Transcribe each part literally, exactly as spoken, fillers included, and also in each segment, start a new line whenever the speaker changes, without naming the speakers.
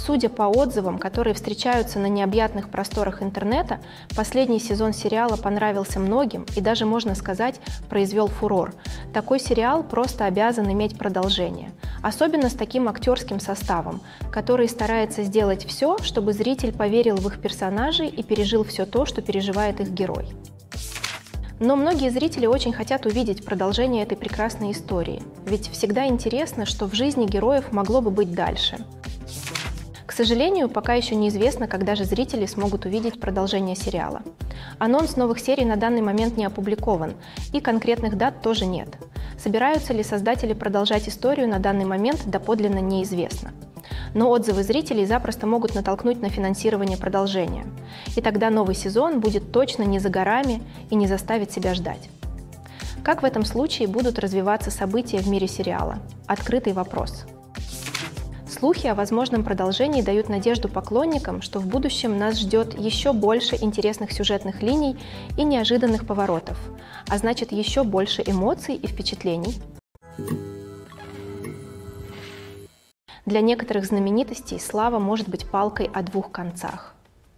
Судя по отзывам, которые встречаются на необъятных просторах интернета, последний сезон сериала понравился многим и даже, можно сказать, произвел фурор. Такой сериал просто обязан иметь продолжение. Особенно с таким актерским составом, который старается сделать все, чтобы зритель поверил в их персонажей и пережил все то, что переживает их герой. Но многие зрители очень хотят увидеть продолжение этой прекрасной истории, ведь всегда интересно, что в жизни героев могло бы быть дальше. К сожалению, пока еще неизвестно, когда же зрители смогут увидеть продолжение сериала. Анонс новых серий на данный момент не опубликован, и конкретных дат тоже нет. Собираются ли создатели продолжать историю на данный момент, доподлинно неизвестно. Но отзывы зрителей запросто могут натолкнуть на финансирование продолжения. И тогда новый сезон будет точно не за горами и не заставит себя ждать. Как в этом случае будут развиваться события в мире сериала? Открытый вопрос. Слухи о возможном продолжении дают надежду поклонникам, что в будущем нас ждет еще больше интересных сюжетных линий и неожиданных поворотов, а значит еще больше эмоций и впечатлений. Для некоторых знаменитостей слава может быть палкой о двух концах.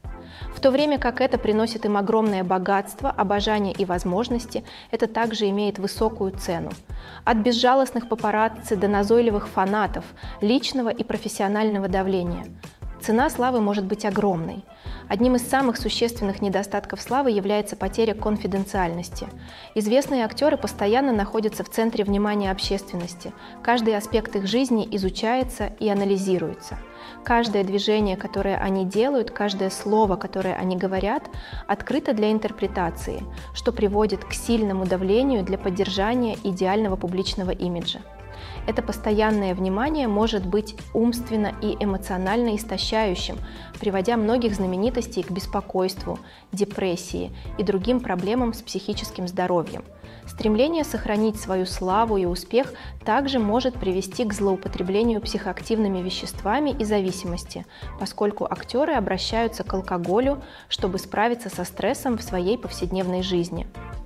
В то время как это приносит им огромное богатство, обожание и возможности, это также имеет высокую цену. От безжалостных папарацци до назойливых фанатов, личного и профессионального давления. Цена славы может быть огромной. Одним из самых существенных недостатков славы является потеря конфиденциальности. Известные актеры постоянно находятся в центре внимания общественности. Каждый аспект их жизни изучается и анализируется. Каждое движение, которое они делают, каждое слово, которое они говорят, открыто для интерпретации, что приводит к сильному давлению для поддержания идеального публичного имиджа. Это постоянное внимание может быть умственно и эмоционально истощающим, приводя многих знаменитостей к беспокойству, депрессии и другим проблемам с психическим здоровьем. Стремление сохранить свою славу и успех также может привести к злоупотреблению психоактивными веществами и зависимости, поскольку актеры обращаются к алкоголю, чтобы справиться со стрессом в своей повседневной жизни.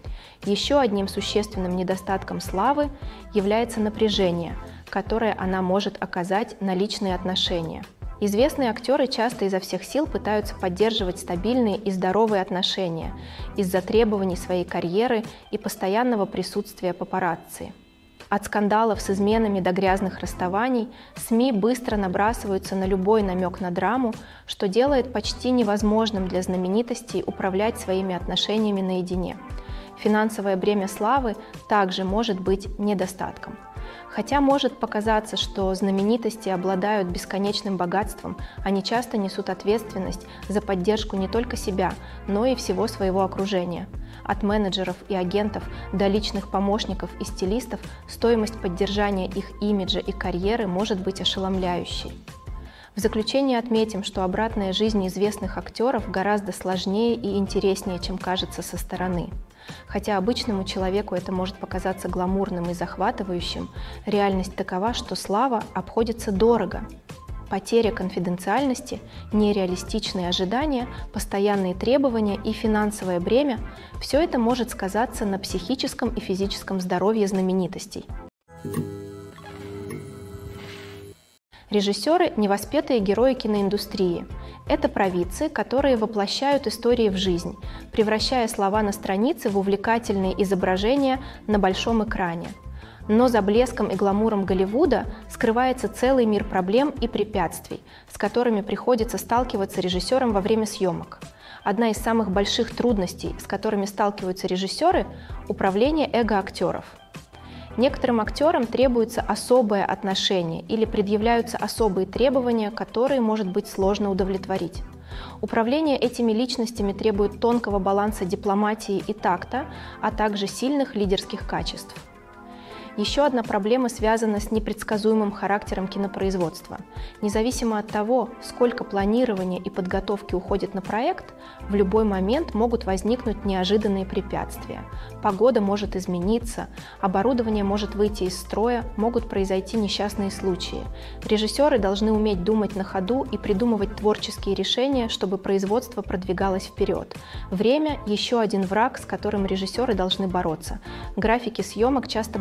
Еще одним существенным недостатком славы является напряжение, которое она может оказать на личные отношения. Известные актеры часто изо всех сил пытаются поддерживать стабильные и здоровые отношения из-за требований своей карьеры и постоянного присутствия папарацци. От скандалов с изменами до грязных расставаний СМИ быстро набрасываются на любой намек на драму, что делает почти невозможным для знаменитостей управлять своими отношениями наедине. Финансовое бремя славы также может быть недостатком. Хотя может показаться, что знаменитости обладают бесконечным богатством, они часто несут ответственность за поддержку не только себя, но и всего своего окружения. От менеджеров и агентов до личных помощников и стилистов стоимость поддержания их имиджа и карьеры может быть ошеломляющей. В заключение отметим, что обратная жизнь известных актеров гораздо сложнее и интереснее, чем кажется со стороны. Хотя обычному человеку это может показаться гламурным и захватывающим, реальность такова, что слава обходится дорого. Потеря конфиденциальности, нереалистичные ожидания, постоянные требования и финансовое бремя – все это может сказаться на психическом и физическом здоровье знаменитостей. Режиссеры – невоспетые герои киноиндустрии. Это провидцы, которые воплощают истории в жизнь, превращая слова на странице в увлекательные изображения на большом экране. Но за блеском и гламуром Голливуда скрывается целый мир проблем и препятствий, с которыми приходится сталкиваться режиссерам во время съемок. Одна из самых больших трудностей, с которыми сталкиваются режиссеры – управление эго актеров. Некоторым актерам требуется особое отношение или предъявляются особые требования, которые может быть сложно удовлетворить. Управление этими личностями требует тонкого баланса дипломатии и такта, а также сильных лидерских качеств. Еще одна проблема связана с непредсказуемым характером кинопроизводства. Независимо от того, сколько планирования и подготовки уходит на проект, в любой момент могут возникнуть неожиданные препятствия. Погода может измениться, оборудование может выйти из строя, могут произойти несчастные случаи. Режиссеры должны уметь думать на ходу и придумывать творческие решения, чтобы производство продвигалось вперед. Время – еще один враг, с которым режиссеры должны бороться. Графики съемок часто бывают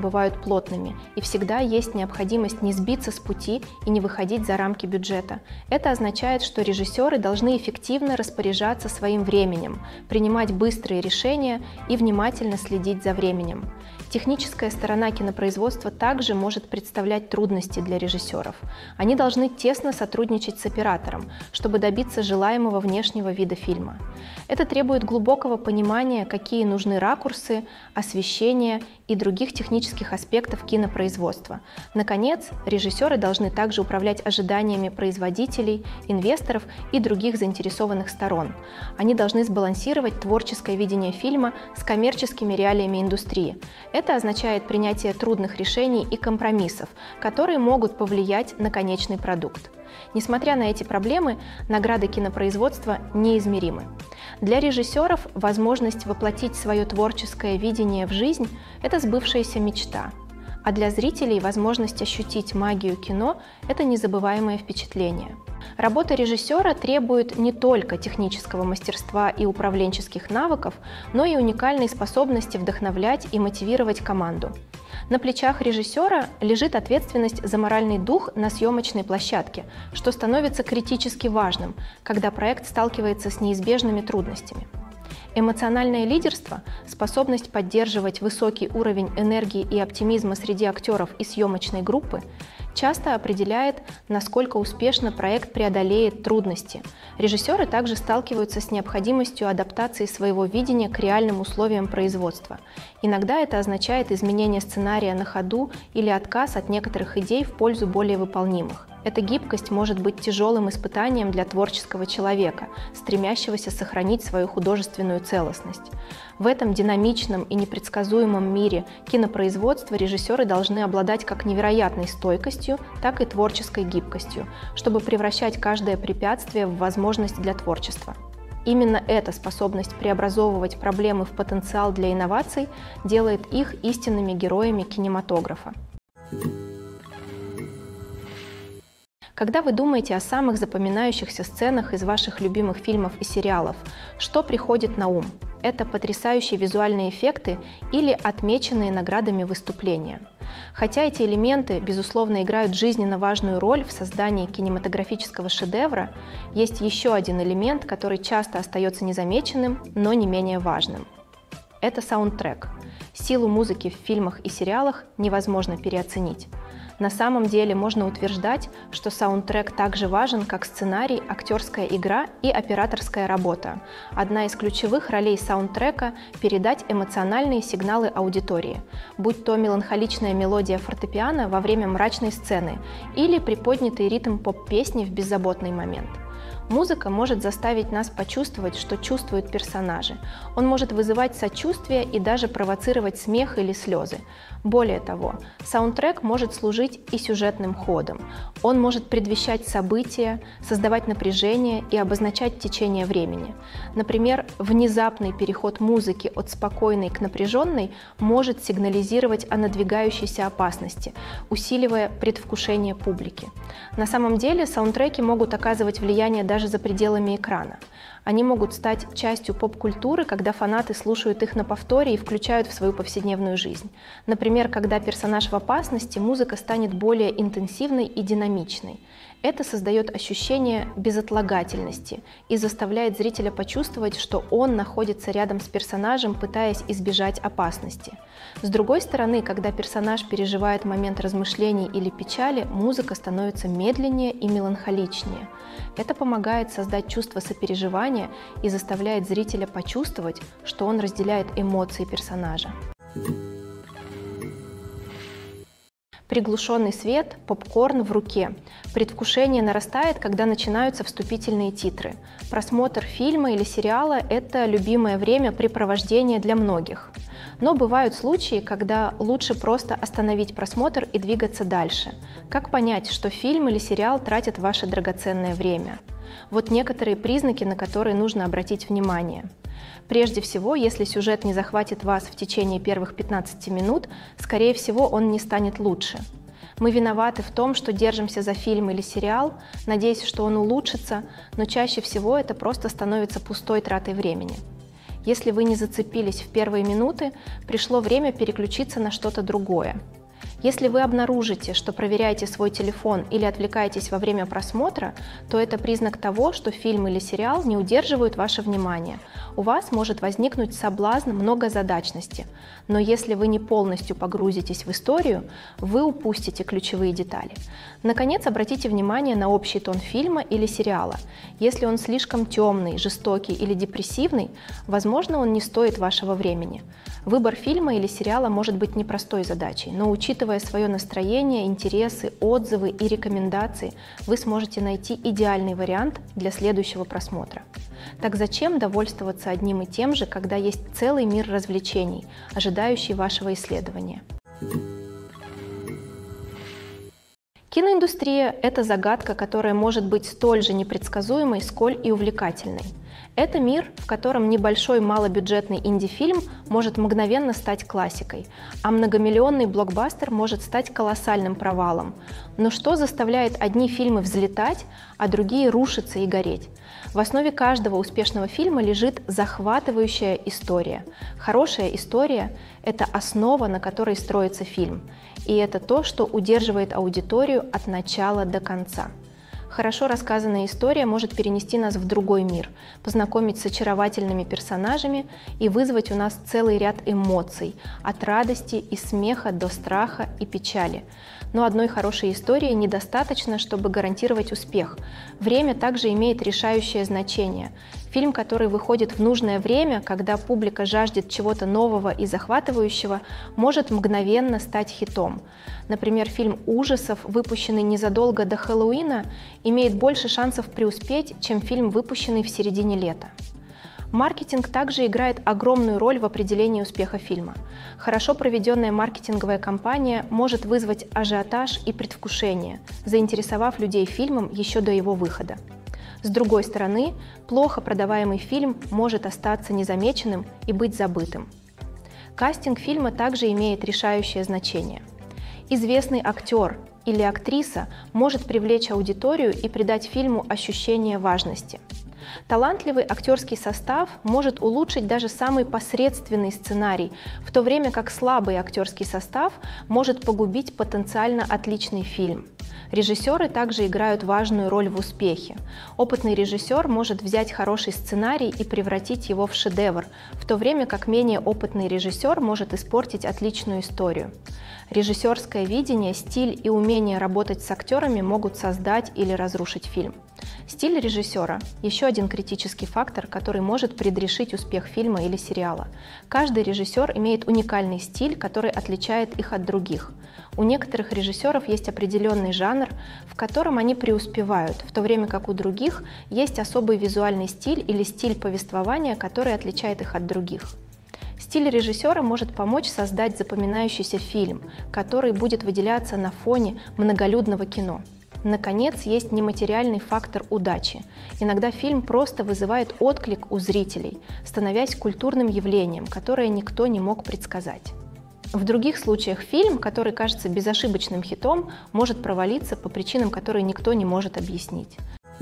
плотными, и всегда есть необходимость не сбиться с пути и не выходить за рамки бюджета. Это означает, что режиссеры должны эффективно распоряжаться своим временем, принимать быстрые решения и внимательно следить за временем. Техническая сторона кинопроизводства также может представлять трудности для режиссеров. Они должны тесно сотрудничать с оператором, чтобы добиться желаемого внешнего вида фильма. Это требует глубокого понимания, какие нужны ракурсы, освещение и других технических аспектов кинопроизводства. Наконец, режиссеры должны также управлять ожиданиями производителей, инвесторов и других заинтересованных сторон. Они должны сбалансировать творческое видение фильма с коммерческими реалиями индустрии. Это означает принятие трудных решений и компромиссов, которые могут повлиять на конечный продукт. Несмотря на эти проблемы, награды кинопроизводства неизмеримы. Для режиссеров возможность воплотить свое творческое видение в жизнь – это сбывшаяся мечта. А для зрителей возможность ощутить магию кино – это незабываемое впечатление. Работа режиссера требует не только технического мастерства и управленческих навыков, но и уникальной способности вдохновлять и мотивировать команду. На плечах режиссера лежит ответственность за моральный дух на съемочной площадке, что становится критически важным, когда проект сталкивается с неизбежными трудностями. Эмоциональное лидерство, способность поддерживать высокий уровень энергии и оптимизма среди актеров и съемочной группы, часто определяет, насколько успешно проект преодолеет трудности. Режиссеры также сталкиваются с необходимостью адаптации своего видения к реальным условиям производства. Иногда это означает изменение сценария на ходу или отказ от некоторых идей в пользу более выполнимых. Эта гибкость может быть тяжелым испытанием для творческого человека, стремящегося сохранить свою художественную целостность. В этом динамичном и непредсказуемом мире кинопроизводства режиссеры должны обладать как невероятной стойкостью, так и творческой гибкостью, чтобы превращать каждое препятствие в возможность для творчества. Именно эта способность преобразовывать проблемы в потенциал для инноваций делает их истинными героями кинематографа. Когда вы думаете о самых запоминающихся сценах из ваших любимых фильмов и сериалов, что приходит на ум? Это потрясающие визуальные эффекты или отмеченные наградами выступления. Хотя эти элементы, безусловно, играют жизненно важную роль в создании кинематографического шедевра, есть еще один элемент, который часто остается незамеченным, но не менее важным. Это саундтрек. Силу музыки в фильмах и сериалах невозможно переоценить. На самом деле можно утверждать, что саундтрек так же важен, как сценарий, актерская игра и операторская работа. Одна из ключевых ролей саундтрека – передать эмоциональные сигналы аудитории, будь то меланхоличная мелодия фортепиано во время мрачной сцены или приподнятый ритм поп-песни в беззаботный момент. Музыка может заставить нас почувствовать, что чувствуют персонажи. Он может вызывать сочувствие и даже провоцировать смех или слезы. Более того, саундтрек может служить и сюжетным ходом. Он может предвещать события, создавать напряжение и обозначать течение времени. Например, внезапный переход музыки от спокойной к напряженной может сигнализировать о надвигающейся опасности, усиливая предвкушение публики. На самом деле саундтреки могут оказывать влияние даже за пределами экрана. Они могут стать частью поп-культуры, когда фанаты слушают их на повторе и включают в свою повседневную жизнь. Например, когда персонаж в опасности, музыка станет более интенсивной и динамичной. Это создает ощущение безотлагательности и заставляет зрителя почувствовать, что он находится рядом с персонажем, пытаясь избежать опасности. С другой стороны, когда персонаж переживает момент размышлений или печали, музыка становится медленнее и меланхоличнее. Это помогает создать чувство сопереживания и заставляет зрителя почувствовать, что он разделяет эмоции персонажа. Приглушенный свет, попкорн в руке. Предвкушение нарастает, когда начинаются вступительные титры. Просмотр фильма или сериала – это любимое времяпрепровождение для многих. Но бывают случаи, когда лучше просто остановить просмотр и двигаться дальше. Как понять, что фильм или сериал тратит ваше драгоценное время? Вот некоторые признаки, на которые нужно обратить внимание. Прежде всего, если сюжет не захватит вас в течение первых пятнадцати минут, скорее всего, он не станет лучше. Мы виноваты в том, что держимся за фильм или сериал, надеясь, что он улучшится, но чаще всего это просто становится пустой тратой времени. Если вы не зацепились в первые минуты, пришло время переключиться на что-то другое. Если вы обнаружите, что проверяете свой телефон или отвлекаетесь во время просмотра, то это признак того, что фильм или сериал не удерживают ваше внимание. У вас может возникнуть соблазн многозадачности, но если вы не полностью погрузитесь в историю, вы упустите ключевые детали. Наконец, обратите внимание на общий тон фильма или сериала. Если он слишком темный, жестокий или депрессивный, возможно, он не стоит вашего времени. Выбор фильма или сериала может быть непростой задачей, но учитывая свое настроение, интересы, отзывы и рекомендации, вы сможете найти идеальный вариант для следующего просмотра. Так зачем довольствоваться одним и тем же, когда есть целый мир развлечений, ожидающий вашего исследования? Киноиндустрия – это загадка, которая может быть столь же непредсказуемой, сколь и увлекательной. Это мир, в котором небольшой малобюджетный инди-фильм может мгновенно стать классикой, а многомиллионный блокбастер может стать колоссальным провалом. Но что заставляет одни фильмы взлетать, а другие рушиться и гореть? В основе каждого успешного фильма лежит захватывающая история. Хорошая история – это основа, на которой строится фильм. И это то, что удерживает аудиторию от начала до конца. Хорошо рассказанная история может перенести нас в другой мир, познакомить с очаровательными персонажами и вызвать у нас целый ряд эмоций, от радости и смеха до страха и печали. Но одной хорошей истории недостаточно, чтобы гарантировать успех. Время также имеет решающее значение. Фильм, который выходит в нужное время, когда публика жаждет чего-то нового и захватывающего, может мгновенно стать хитом. Например, фильм ужасов, выпущенный незадолго до Хэллоуина, имеет больше шансов преуспеть, чем фильм, выпущенный в середине лета. Маркетинг также играет огромную роль в определении успеха фильма. Хорошо проведенная маркетинговая кампания может вызвать ажиотаж и предвкушение, заинтересовав людей фильмом еще до его выхода. С другой стороны, плохо продаваемый фильм может остаться незамеченным и быть забытым. Кастинг фильма также имеет решающее значение. Известный актер или актриса может привлечь аудиторию и придать фильму ощущение важности. Талантливый актерский состав может улучшить даже самый посредственный сценарий, в то время как слабый актерский состав может погубить потенциально отличный фильм. Режиссеры также играют важную роль в успехе. Опытный режиссер может взять хороший сценарий и превратить его в шедевр, в то время как менее опытный режиссер может испортить отличную историю. Режиссерское видение, стиль и умение работать с актерами могут создать или разрушить фильм. Стиль режиссера – еще один критический фактор, который может предрешить успех фильма или сериала. Каждый режиссер имеет уникальный стиль, который отличает их от других. У некоторых режиссеров есть определенный жанр, в котором они преуспевают, в то время как у других есть особый визуальный стиль или стиль повествования, который отличает их от других. Стиль режиссера может помочь создать запоминающийся фильм, который будет выделяться на фоне многолюдного кино. Наконец, есть нематериальный фактор удачи. Иногда фильм просто вызывает отклик у зрителей, становясь культурным явлением, которое никто не мог предсказать. В других случаях фильм, который кажется безошибочным хитом, может провалиться по причинам, которые никто не может объяснить.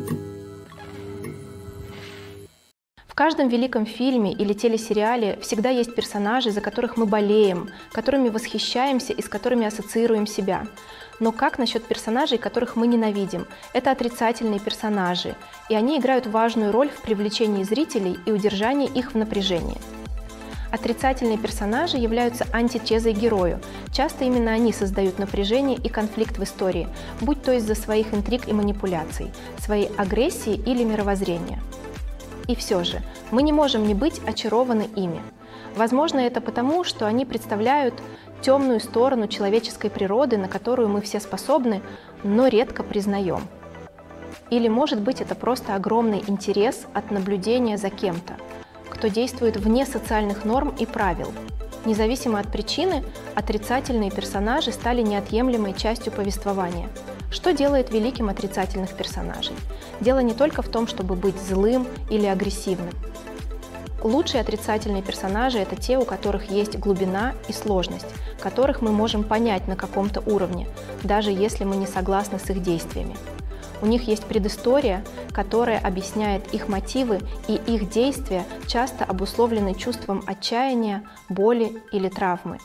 В каждом великом фильме или телесериале всегда есть персонажи, за которых мы болеем, которыми восхищаемся и с которыми ассоциируем себя. Но как насчет персонажей, которых мы ненавидим? Это отрицательные персонажи, и они играют важную роль в привлечении зрителей и удержании их в напряжении. Отрицательные персонажи являются антитезой герою. Часто именно они создают напряжение и конфликт в истории, будь то из-за своих интриг и манипуляций, своей агрессии или мировоззрения. И все же, мы не можем не быть очарованы ими. Возможно, это потому, что они представляют темную сторону человеческой природы, на которую мы все способны, но редко признаем. Или, может быть, это просто огромный интерес от наблюдения за кем-то, кто действует вне социальных норм и правил. Независимо от причины, отрицательные персонажи стали неотъемлемой частью повествования. Что делает великим отрицательных персонажей? Дело не только в том, чтобы быть злым или агрессивным. Лучшие отрицательные персонажи – это те, у которых есть глубина и сложность, которых мы можем понять на каком-то уровне, даже если мы не согласны с их действиями. У них есть предыстория, которая объясняет их мотивы, и их действия часто обусловлены чувством отчаяния, боли или травмы.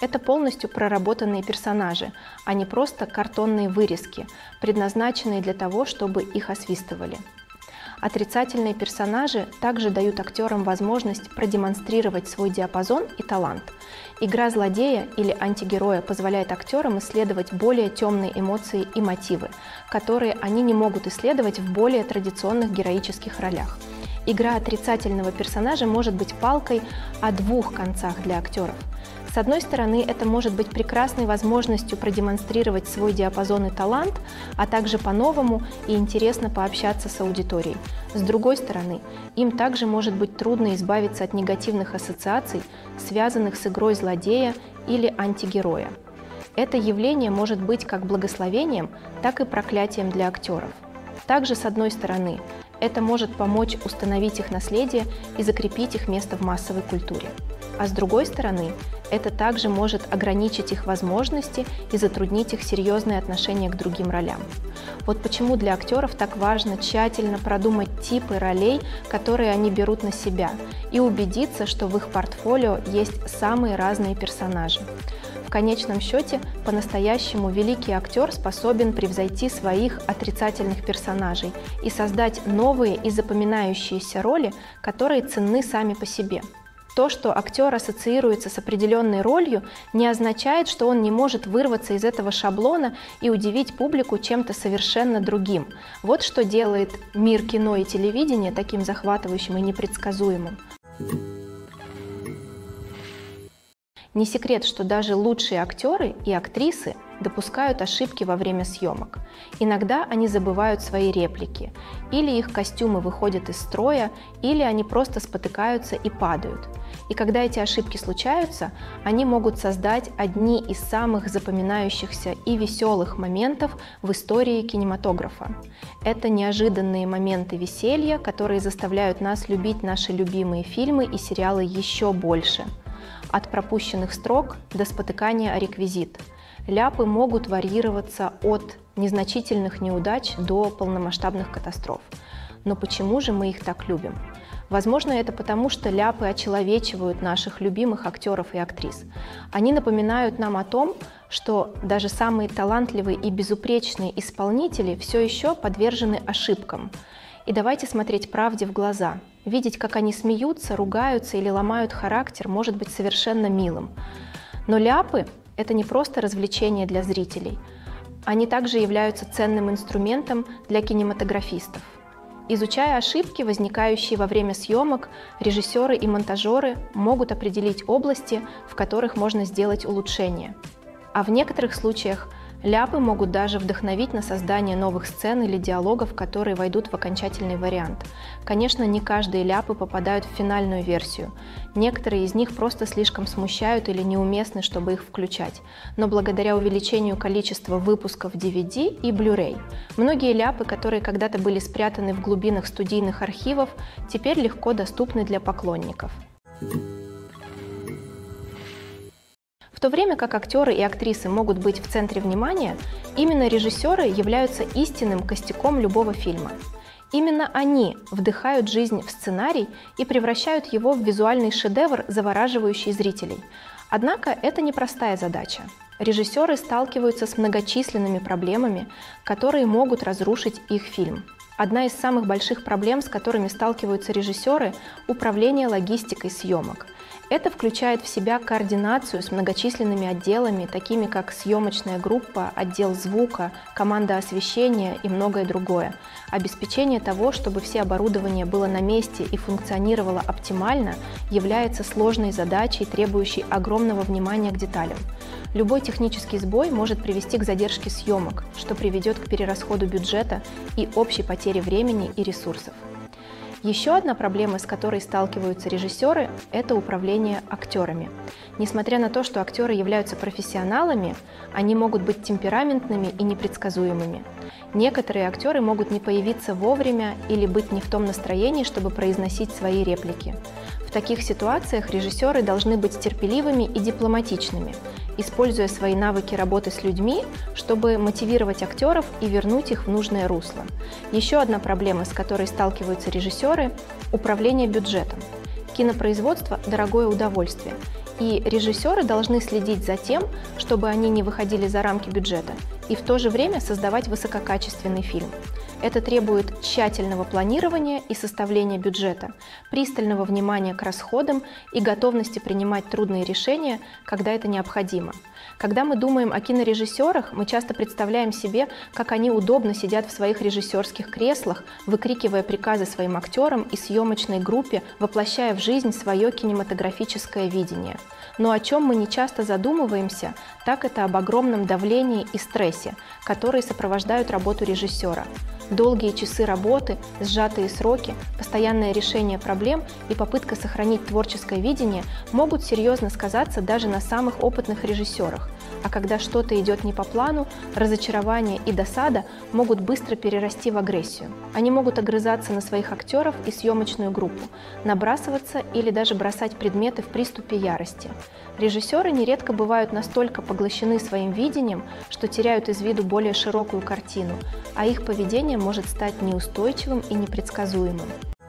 Это полностью проработанные персонажи, а не просто картонные вырезки, предназначенные для того, чтобы их освистывали. Отрицательные персонажи также дают актерам возможность продемонстрировать свой диапазон и талант. Игра злодея или антигероя позволяет актерам исследовать более темные эмоции и мотивы, которые они не могут исследовать в более традиционных героических ролях. Игра отрицательного персонажа может быть палкой о двух концах для актеров. С одной стороны, это может быть прекрасной возможностью продемонстрировать свой диапазон и талант, а также по-новому и интересно пообщаться с аудиторией. С другой стороны, им также может быть трудно избавиться от негативных ассоциаций, связанных с игрой злодея или антигероя. Это явление может быть как благословением, так и проклятием для актеров. Также, с одной стороны, это может помочь установить их наследие и закрепить их место в массовой культуре. А с другой стороны, это также может ограничить их возможности и затруднить их серьезные отношения к другим ролям. Вот почему для актеров так важно тщательно продумать типы ролей, которые они берут на себя, и убедиться, что в их портфолио есть самые разные персонажи. В конечном счете, по-настоящему великий актер способен превзойти своих отрицательных персонажей и создать новые и запоминающиеся роли, которые ценны сами по себе. То, что актер ассоциируется с определенной ролью, не означает, что он не может вырваться из этого шаблона и удивить публику чем-то совершенно другим. Вот что делает мир кино и телевидения таким захватывающим и непредсказуемым. Не секрет, что даже лучшие актеры и актрисы допускают ошибки во время съемок. Иногда они забывают свои реплики, или их костюмы выходят из строя, или они просто спотыкаются и падают. И когда эти ошибки случаются, они могут создать одни из самых запоминающихся и веселых моментов в истории кинематографа. Это неожиданные моменты веселья, которые заставляют нас любить наши любимые фильмы и сериалы еще больше. От пропущенных строк до спотыкания о реквизит. Ляпы могут варьироваться от незначительных неудач до полномасштабных катастроф. Но почему же мы их так любим? Возможно, это потому, что ляпы очеловечивают наших любимых актеров и актрис. Они напоминают нам о том, что даже самые талантливые и безупречные исполнители все еще подвержены ошибкам. И давайте смотреть правде в глаза. Видеть, как они смеются, ругаются или ломают характер, может быть совершенно милым. Но ляпы – это не просто развлечение для зрителей. Они также являются ценным инструментом для кинематографистов. Изучая ошибки, возникающие во время съемок, режиссеры и монтажеры могут определить области, в которых можно сделать улучшения. А в некоторых случаях ляпы могут даже вдохновить на создание новых сцен или диалогов, которые войдут в окончательный вариант. Конечно, не каждые ляпы попадают в финальную версию. Некоторые из них просто слишком смущают или неуместны, чтобы их включать. Но благодаря увеличению количества выпусков ди ви ди и Blu-ray, многие ляпы, которые когда-то были спрятаны в глубинах студийных архивов, теперь легко доступны для поклонников. В то время как актеры и актрисы могут быть в центре внимания, именно режиссеры являются истинным костяком любого фильма. Именно они вдыхают жизнь в сценарий и превращают его в визуальный шедевр, завораживающий зрителей. Однако это непростая задача. Режиссеры сталкиваются с многочисленными проблемами, которые могут разрушить их фильм. Одна из самых больших проблем, с которыми сталкиваются режиссеры – управление логистикой съемок. Это включает в себя координацию с многочисленными отделами, такими как съемочная группа, отдел звука, команда освещения и многое другое. Обеспечение того, чтобы все оборудование было на месте и функционировало оптимально, является сложной задачей, требующей огромного внимания к деталям. Любой технический сбой может привести к задержке съемок, что приведет к перерасходу бюджета и общей потере времени и ресурсов. Еще одна проблема, с которой сталкиваются режиссеры, это управление актерами. Несмотря на то, что актеры являются профессионалами, они могут быть темпераментными и непредсказуемыми. Некоторые актеры могут не появиться вовремя или быть не в том настроении, чтобы произносить свои реплики. В таких ситуациях режиссеры должны быть терпеливыми и дипломатичными, используя свои навыки работы с людьми, чтобы мотивировать актеров и вернуть их в нужное русло. Еще одна проблема, с которой сталкиваются режиссеры – управление бюджетом. Кинопроизводство – дорогое удовольствие, и режиссеры должны следить за тем, чтобы они не выходили за рамки бюджета, и в то же время создавать высококачественный фильм. Это требует тщательного планирования и составления бюджета, пристального внимания к расходам и готовности принимать трудные решения, когда это необходимо. Когда мы думаем о кинорежиссерах, мы часто представляем себе, как они удобно сидят в своих режиссерских креслах, выкрикивая приказы своим актерам и съемочной группе, воплощая в жизнь свое кинематографическое видение. Но о чем мы не часто задумываемся, так это об огромном давлении и стрессе, которые сопровождают работу режиссера. Долгие часы работы, сжатые сроки, постоянное решение проблем и попытка сохранить творческое видение могут серьезно сказаться даже на самых опытных режиссерах. А когда что-то идет не по плану, разочарование и досада могут быстро перерасти в агрессию. Они могут огрызаться на своих актеров и съемочную группу, набрасываться или даже бросать предметы в приступе ярости. Режиссеры нередко бывают настолько поглощены своим видением, что теряют из виду более широкую картину, а их поведение может стать неустойчивым и непредсказуемым.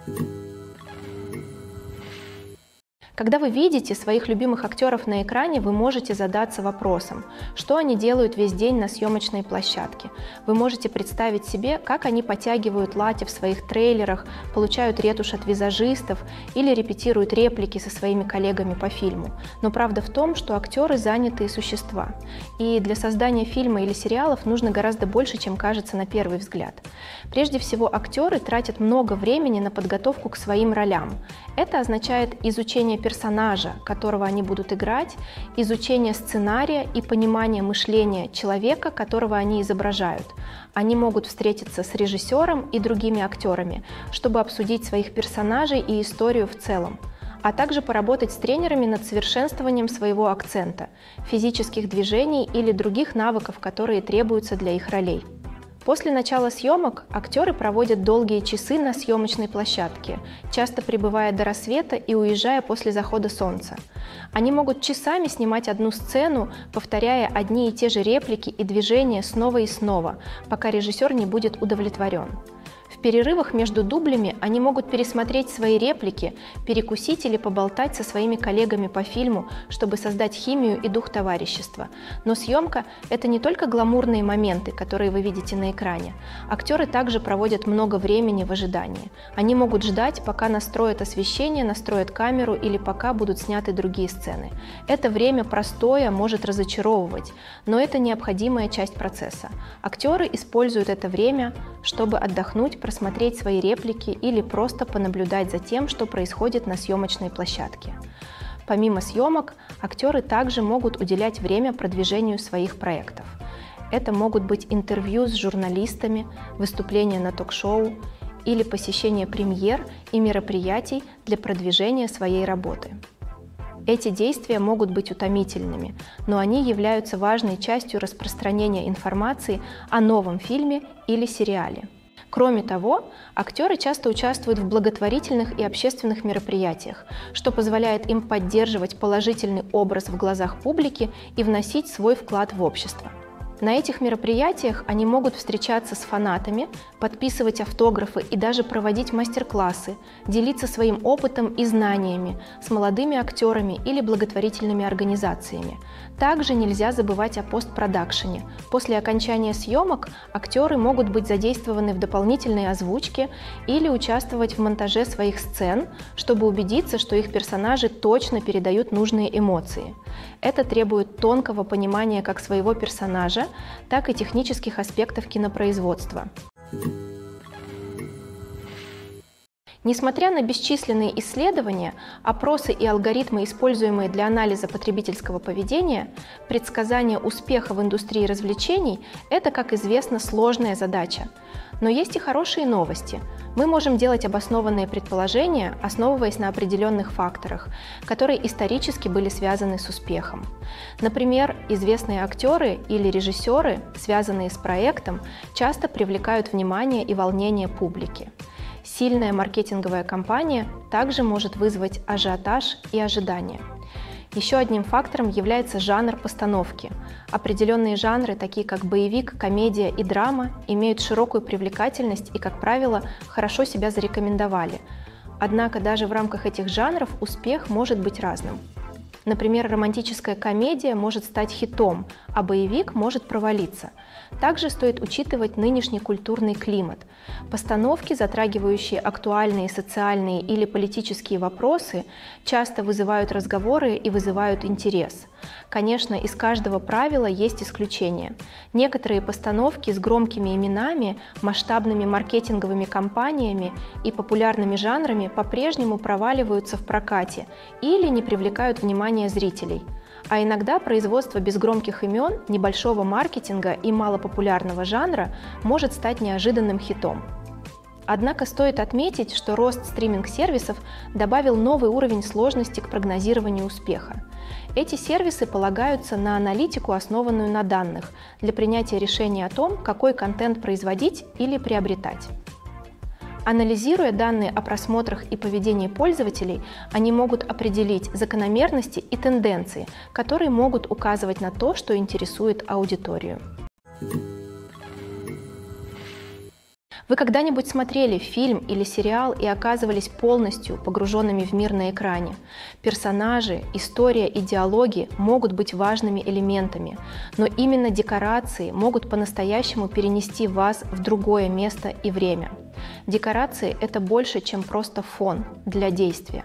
Когда вы видите своих любимых актеров на экране, вы можете задаться вопросом, что они делают весь день на съемочной площадке. Вы можете представить себе, как они подтягивают лати в своих трейлерах, получают ретушь от визажистов или репетируют реплики со своими коллегами по фильму. Но правда в том, что актеры занятые существа. И для создания фильма или сериалов нужно гораздо больше, чем кажется на первый взгляд. Прежде всего, актеры тратят много времени на подготовку к своим ролям. Это означает изучение персонажа, которого они будут играть, изучение сценария и понимание мышления человека, которого они изображают. Они могут встретиться с режиссером и другими актерами, чтобы обсудить своих персонажей и историю в целом, а также поработать с тренерами над совершенствованием своего акцента, физических движений или других навыков, которые требуются для их ролей. После начала съемок актеры проводят долгие часы на съемочной площадке, часто пребывая до рассвета и уезжая после захода солнца. Они могут часами снимать одну сцену, повторяя одни и те же реплики и движения снова и снова, пока режиссер не будет удовлетворен. В перерывах между дублями они могут пересмотреть свои реплики, перекусить или поболтать со своими коллегами по фильму, чтобы создать химию и дух товарищества. Но съемка – это не только гламурные моменты, которые вы видите на экране. Актеры также проводят много времени в ожидании. Они могут ждать, пока настроят освещение, настроят камеру или пока будут сняты другие сцены. Это время простое может разочаровывать, но это необходимая часть процесса. Актеры используют это время, чтобы отдохнуть, просмотреть свои реплики или просто понаблюдать за тем, что происходит на съемочной площадке. Помимо съемок, актеры также могут уделять время продвижению своих проектов. Это могут быть интервью с журналистами, выступления на ток-шоу или посещение премьер и мероприятий для продвижения своей работы. Эти действия могут быть утомительными, но они являются важной частью распространения информации о новом фильме или сериале. Кроме того, актеры часто участвуют в благотворительных и общественных мероприятиях, что позволяет им поддерживать положительный образ в глазах публики и вносить свой вклад в общество. На этих мероприятиях они могут встречаться с фанатами, подписывать автографы и даже проводить мастер-классы, делиться своим опытом и знаниями с молодыми актерами или благотворительными организациями. Также нельзя забывать о постпродакшене. После окончания съемок актеры могут быть задействованы в дополнительной озвучке или участвовать в монтаже своих сцен, чтобы убедиться, что их персонажи точно передают нужные эмоции. Это требует тонкого понимания как своего персонажа, так и технических аспектов кинопроизводства. Несмотря на бесчисленные исследования, опросы и алгоритмы, используемые для анализа потребительского поведения, предсказание успеха в индустрии развлечений – это, как известно, сложная задача. Но есть и хорошие новости. Мы можем делать обоснованные предположения, основываясь на определенных факторах, которые исторически были связаны с успехом. Например, известные актеры или режиссеры, связанные с проектом, часто привлекают внимание и волнение публики. Сильная маркетинговая кампания также может вызвать ажиотаж и ожидания. Еще одним фактором является жанр постановки. Определенные жанры, такие как боевик, комедия и драма, имеют широкую привлекательность и, как правило, хорошо себя зарекомендовали. Однако даже в рамках этих жанров успех может быть разным. Например, романтическая комедия может стать хитом, а боевик может провалиться. Также стоит учитывать нынешний культурный климат. Постановки, затрагивающие актуальные социальные или политические вопросы, часто вызывают разговоры и вызывают интерес. Конечно, из каждого правила есть исключения. Некоторые постановки с громкими именами, масштабными маркетинговыми кампаниями и популярными жанрами по-прежнему проваливаются в прокате или не привлекают внимания зрителей. А иногда производство без громких имен, небольшого маркетинга и малопопулярного жанра может стать неожиданным хитом. Однако стоит отметить, что рост стриминг-сервисов добавил новый уровень сложности к прогнозированию успеха. Эти сервисы полагаются на аналитику, основанную на данных, для принятия решения о том, какой контент производить или приобретать. Анализируя данные о просмотрах и поведении пользователей, они могут определить закономерности и тенденции, которые могут указывать на то, что интересует аудиторию. Вы когда-нибудь смотрели фильм или сериал и оказывались полностью погруженными в мир на экране? Персонажи, история и диалоги могут быть важными элементами, но именно декорации могут по-настоящему перенести вас в другое место и время. Декорации – это больше, чем просто фон для действия.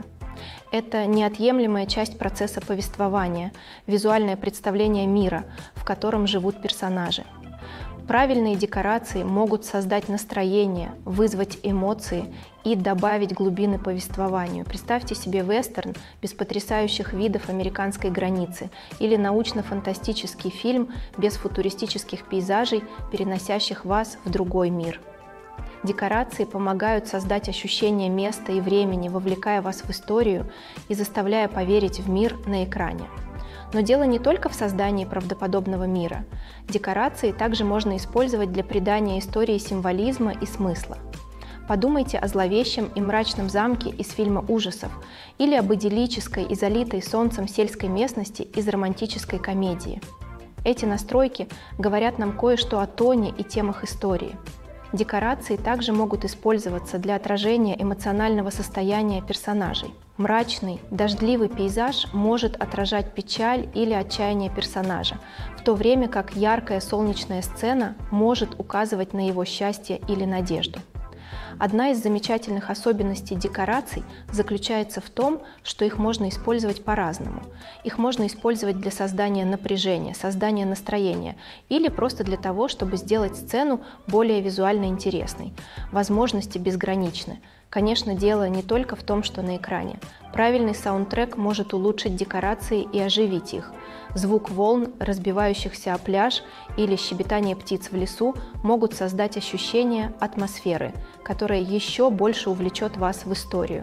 Это неотъемлемая часть процесса повествования, визуальное представление мира, в котором живут персонажи. Правильные декорации могут создать настроение, вызвать эмоции и добавить глубины повествованию. Представьте себе вестерн без потрясающих видов американской границы или научно-фантастический фильм без футуристических пейзажей, переносящих вас в другой мир. Декорации помогают создать ощущение места и времени, вовлекая вас в историю и заставляя поверить в мир на экране. Но дело не только в создании правдоподобного мира. Декорации также можно использовать для придания истории символизма и смысла. Подумайте о зловещем и мрачном замке из фильма ужасов или об идиллической и залитой солнцем сельской местности из романтической комедии. Эти настройки говорят нам кое-что о тоне и темах истории. Декорации также могут использоваться для отражения эмоционального состояния персонажей. Мрачный, дождливый пейзаж может отражать печаль или отчаяние персонажа, в то время как яркая солнечная сцена может указывать на его счастье или надежду. Одна из замечательных особенностей декораций заключается в том, что их можно использовать по-разному. Их можно использовать для создания напряжения, создания настроения или просто для того, чтобы сделать сцену более визуально интересной. Возможности безграничны. Конечно, дело не только в том, что на экране. Правильный саундтрек может улучшить декорации и оживить их. Звук волн, разбивающихся о пляж, или щебетание птиц в лесу могут создать ощущение атмосферы, которое еще больше увлечет вас в историю.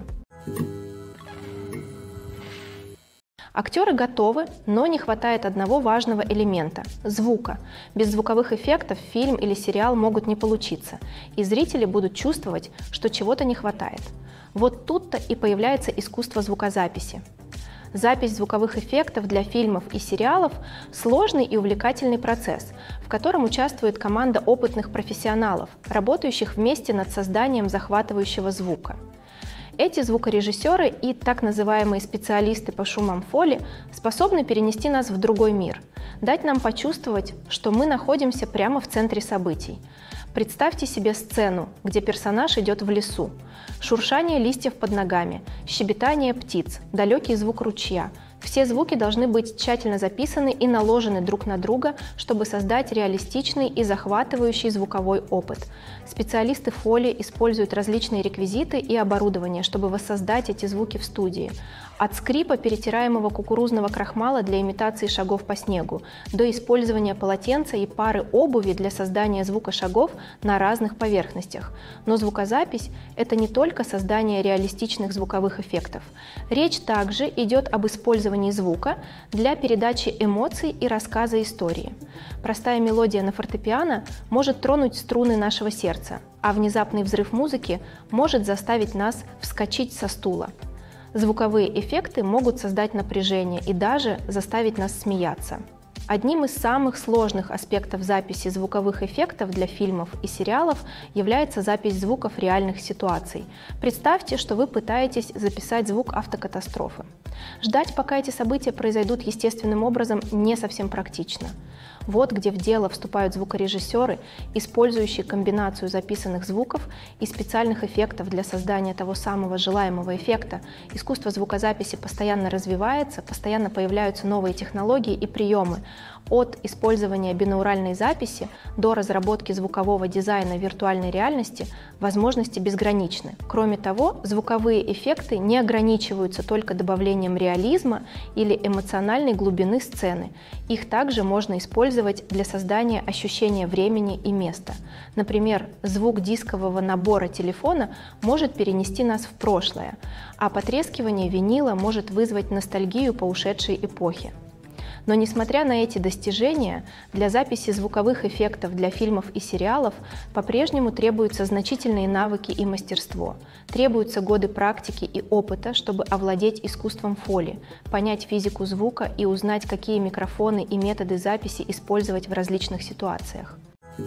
Актеры готовы, но не хватает одного важного элемента – звука. Без звуковых эффектов фильм или сериал могут не получиться, и зрители будут чувствовать, что чего-то не хватает. Вот тут-то и появляется искусство звукозаписи. Запись звуковых эффектов для фильмов и сериалов – сложный и увлекательный процесс, в котором участвует команда опытных профессионалов, работающих вместе над созданием захватывающего звука. Эти звукорежиссеры и так называемые специалисты по шумам фоли способны перенести нас в другой мир, дать нам почувствовать, что мы находимся прямо в центре событий. Представьте себе сцену, где персонаж идет в лесу. Шуршание листьев под ногами, щебетание птиц, далекий звук ручья. Все звуки должны быть тщательно записаны и наложены друг на друга, чтобы создать реалистичный и захватывающий звуковой опыт. Специалисты фоли используют различные реквизиты и оборудование, чтобы воссоздать эти звуки в студии. От скрипа перетираемого кукурузного крахмала для имитации шагов по снегу, до использования полотенца и пары обуви для создания звука шагов на разных поверхностях. Но звукозапись – это не только создание реалистичных звуковых эффектов. Речь также идет об использовании звука для передачи эмоций и рассказа истории. Простая мелодия на фортепиано может тронуть струны нашего сердца, а внезапный взрыв музыки может заставить нас вскочить со стула. Звуковые эффекты могут создать напряжение и даже заставить нас смеяться. Одним из самых сложных аспектов записи звуковых эффектов для фильмов и сериалов является запись звуков реальных ситуаций. Представьте, что вы пытаетесь записать звук автокатастрофы. Ждать, пока эти события произойдут естественным образом, не совсем практично. Вот где в дело вступают звукорежиссеры, использующие комбинацию записанных звуков и специальных эффектов для создания того самого желаемого эффекта. Искусство звукозаписи постоянно развивается, постоянно появляются новые технологии и приемы. От использования бинауральной записи до разработки звукового дизайна виртуальной реальности возможности безграничны. Кроме того, звуковые эффекты не ограничиваются только добавлением реализма или эмоциональной глубины сцены. Их также можно использовать для создания ощущения времени и места. Например, звук дискового набора телефона может перенести нас в прошлое, а потрескивание винила может вызвать ностальгию по ушедшей эпохе. Но несмотря на эти достижения, для записи звуковых эффектов для фильмов и сериалов по-прежнему требуются значительные навыки и мастерство. Требуются годы практики и опыта, чтобы овладеть искусством фоли, понять физику звука и узнать, какие микрофоны и методы записи использовать в различных ситуациях.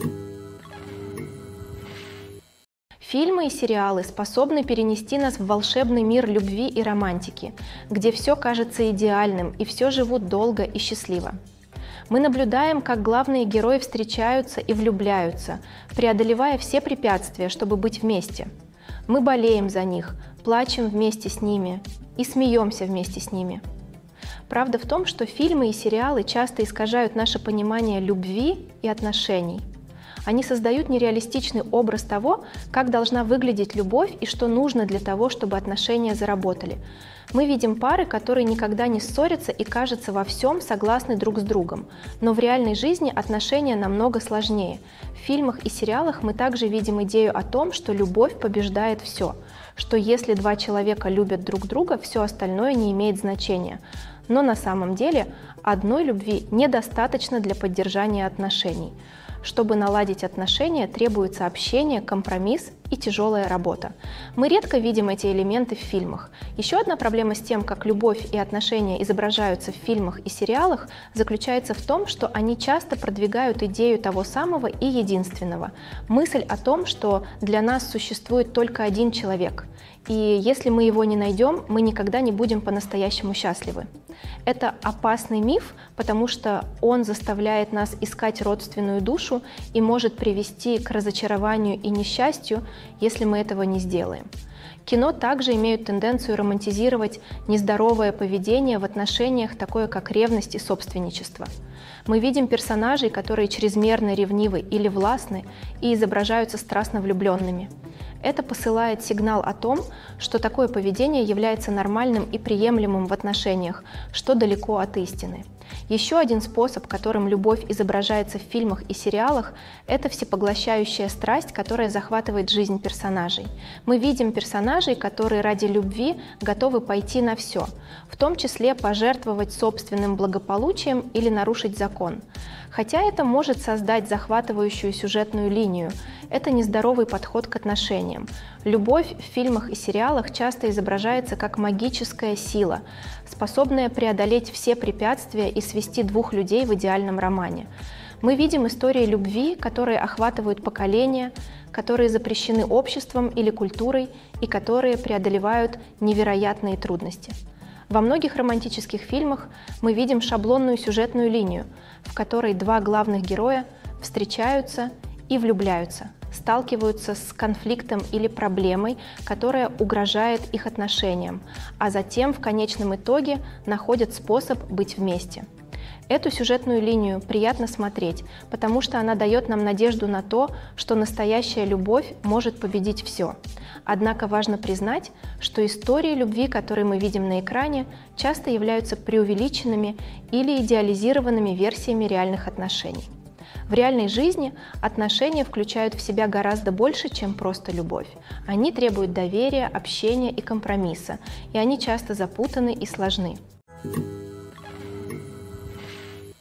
Фильмы и сериалы способны перенести нас в волшебный мир любви и романтики, где все кажется идеальным и все живут долго и счастливо. Мы наблюдаем, как главные герои встречаются и влюбляются, преодолевая все препятствия, чтобы быть вместе. Мы болеем за них, плачем вместе с ними и смеемся вместе с ними. Правда в том, что фильмы и сериалы часто искажают наше понимание любви и отношений. Они создают нереалистичный образ того, как должна выглядеть любовь и что нужно для того, чтобы отношения заработали. Мы видим пары, которые никогда не ссорятся и, кажется, во всем согласны друг с другом. Но в реальной жизни отношения намного сложнее. В фильмах и сериалах мы также видим идею о том, что любовь побеждает все, что если два человека любят друг друга, все остальное не имеет значения. Но на самом деле одной любви недостаточно для поддержания отношений. Чтобы наладить отношения, требуется общение, компромисс и тяжелая работа. Мы редко видим эти элементы в фильмах. Еще одна проблема с тем, как любовь и отношения изображаются в фильмах и сериалах, заключается в том, что они часто продвигают идею того самого и единственного. Мысль о том, что для нас существует только один человек, и если мы его не найдем, мы никогда не будем по-настоящему счастливы. Это опасный миф, потому что он заставляет нас искать родственную душу и может привести к разочарованию и несчастью, если мы этого не сделаем. Кино также имеют тенденцию романтизировать нездоровое поведение в отношениях, такое как ревность и собственничество. Мы видим персонажей, которые чрезмерно ревнивы или властны и изображаются страстно влюбленными. Это посылает сигнал о том, что такое поведение является нормальным и приемлемым в отношениях, что далеко от истины. Еще один способ, которым любовь изображается в фильмах и сериалах, это всепоглощающая страсть, которая захватывает жизнь персонажей. Мы видим персонажей, которые ради любви готовы пойти на все, в том числе пожертвовать собственным благополучием или нарушить закон. Хотя это может создать захватывающую сюжетную линию, это нездоровый подход к отношениям. Любовь в фильмах и сериалах часто изображается как магическая сила, способная преодолеть все препятствия и свести двух людей в идеальном романе. Мы видим истории любви, которые охватывают поколения, которые запрещены обществом или культурой и которые преодолевают невероятные трудности. Во многих романтических фильмах мы видим шаблонную сюжетную линию, в которой два главных героя встречаются и влюбляются, сталкиваются с конфликтом или проблемой, которая угрожает их отношениям, а затем в конечном итоге находят способ быть вместе. Эту сюжетную линию приятно смотреть, потому что она дает нам надежду на то, что настоящая любовь может победить все. Однако важно признать, что истории любви, которые мы видим на экране, часто являются преувеличенными или идеализированными версиями реальных отношений. В реальной жизни отношения включают в себя гораздо больше, чем просто любовь. Они требуют доверия, общения и компромисса, и они часто запутаны и сложны.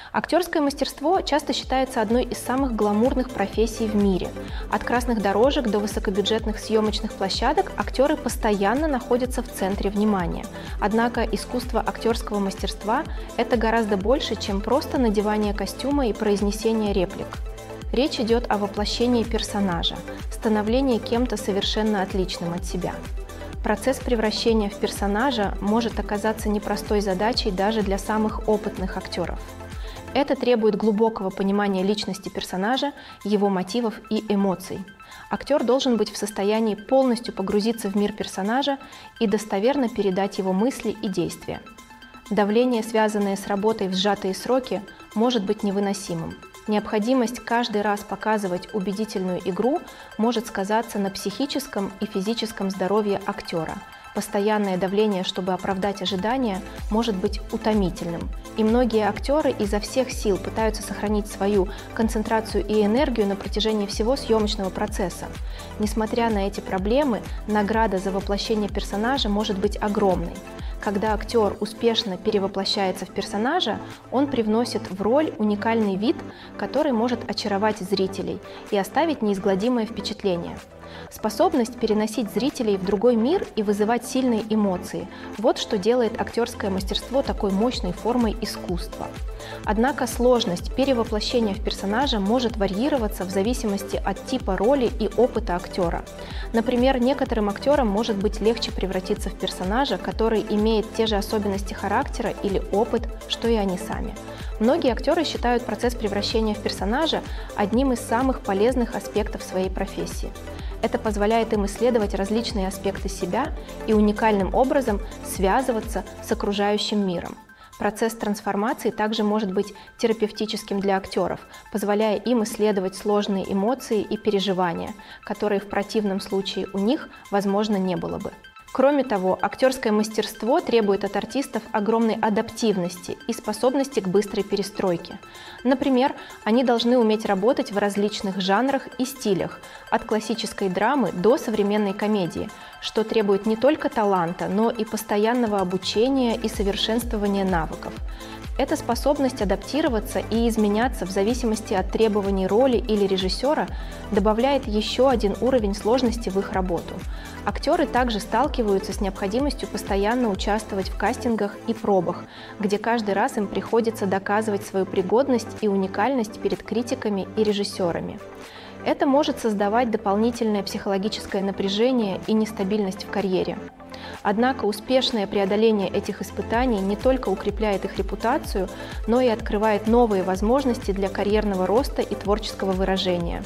Актерское мастерство часто считается одной из самых гламурных профессий в мире. От красных дорожек до высокобюджетных съемочных площадок актеры постоянно находятся в центре внимания. Однако искусство актерского мастерства – это гораздо больше, чем просто надевание костюма и произнесение реплик. Речь идет о воплощении персонажа, становлении кем-то совершенно отличным от себя. Процесс превращения в персонажа может оказаться непростой задачей даже для самых опытных актеров. Это требует глубокого понимания личности персонажа, его мотивов и эмоций. Актер должен быть в состоянии полностью погрузиться в мир персонажа и достоверно передать его мысли и действия. Давление, связанное с работой в сжатые сроки, может быть невыносимым. Необходимость каждый раз показывать убедительную игру может сказаться на психическом и физическом здоровье актера. Постоянное давление, чтобы оправдать ожидания, может быть утомительным. И многие актеры изо всех сил пытаются сохранить свою концентрацию и энергию на протяжении всего съемочного процесса. Несмотря на эти проблемы, награда за воплощение персонажа может быть огромной. Когда актер успешно перевоплощается в персонажа, он привносит в роль уникальный вид, который может очаровать зрителей и оставить неизгладимое впечатление. Способность переносить зрителей в другой мир и вызывать сильные эмоции – вот что делает актерское мастерство такой мощной формой искусства. Однако сложность перевоплощения в персонажа может варьироваться в зависимости от типа роли и опыта актера. Например, некоторым актерам может быть легче превратиться в персонажа, который имеет те же особенности характера или опыт, что и они сами. Многие актеры считают процесс превращения в персонажа одним из самых полезных аспектов своей профессии. Это позволяет им исследовать различные аспекты себя и уникальным образом связываться с окружающим миром. Процесс трансформации также может быть терапевтическим для актеров, позволяя им исследовать сложные эмоции и переживания, которые в противном случае у них, возможно, не было бы. Кроме того, актерское мастерство требует от артистов огромной адаптивности и способности к быстрой перестройке. Например, они должны уметь работать в различных жанрах и стилях, от классической драмы до современной комедии, что требует не только таланта, но и постоянного обучения и совершенствования навыков. Эта способность адаптироваться и изменяться в зависимости от требований роли или режиссера добавляет еще один уровень сложности в их работу. Актеры также сталкиваются с необходимостью постоянно участвовать в кастингах и пробах, где каждый раз им приходится доказывать свою пригодность и уникальность перед критиками и режиссерами. Это может создавать дополнительное психологическое напряжение и нестабильность в карьере. Однако успешное преодоление этих испытаний не только укрепляет их репутацию, но и открывает новые возможности для карьерного роста и творческого выражения.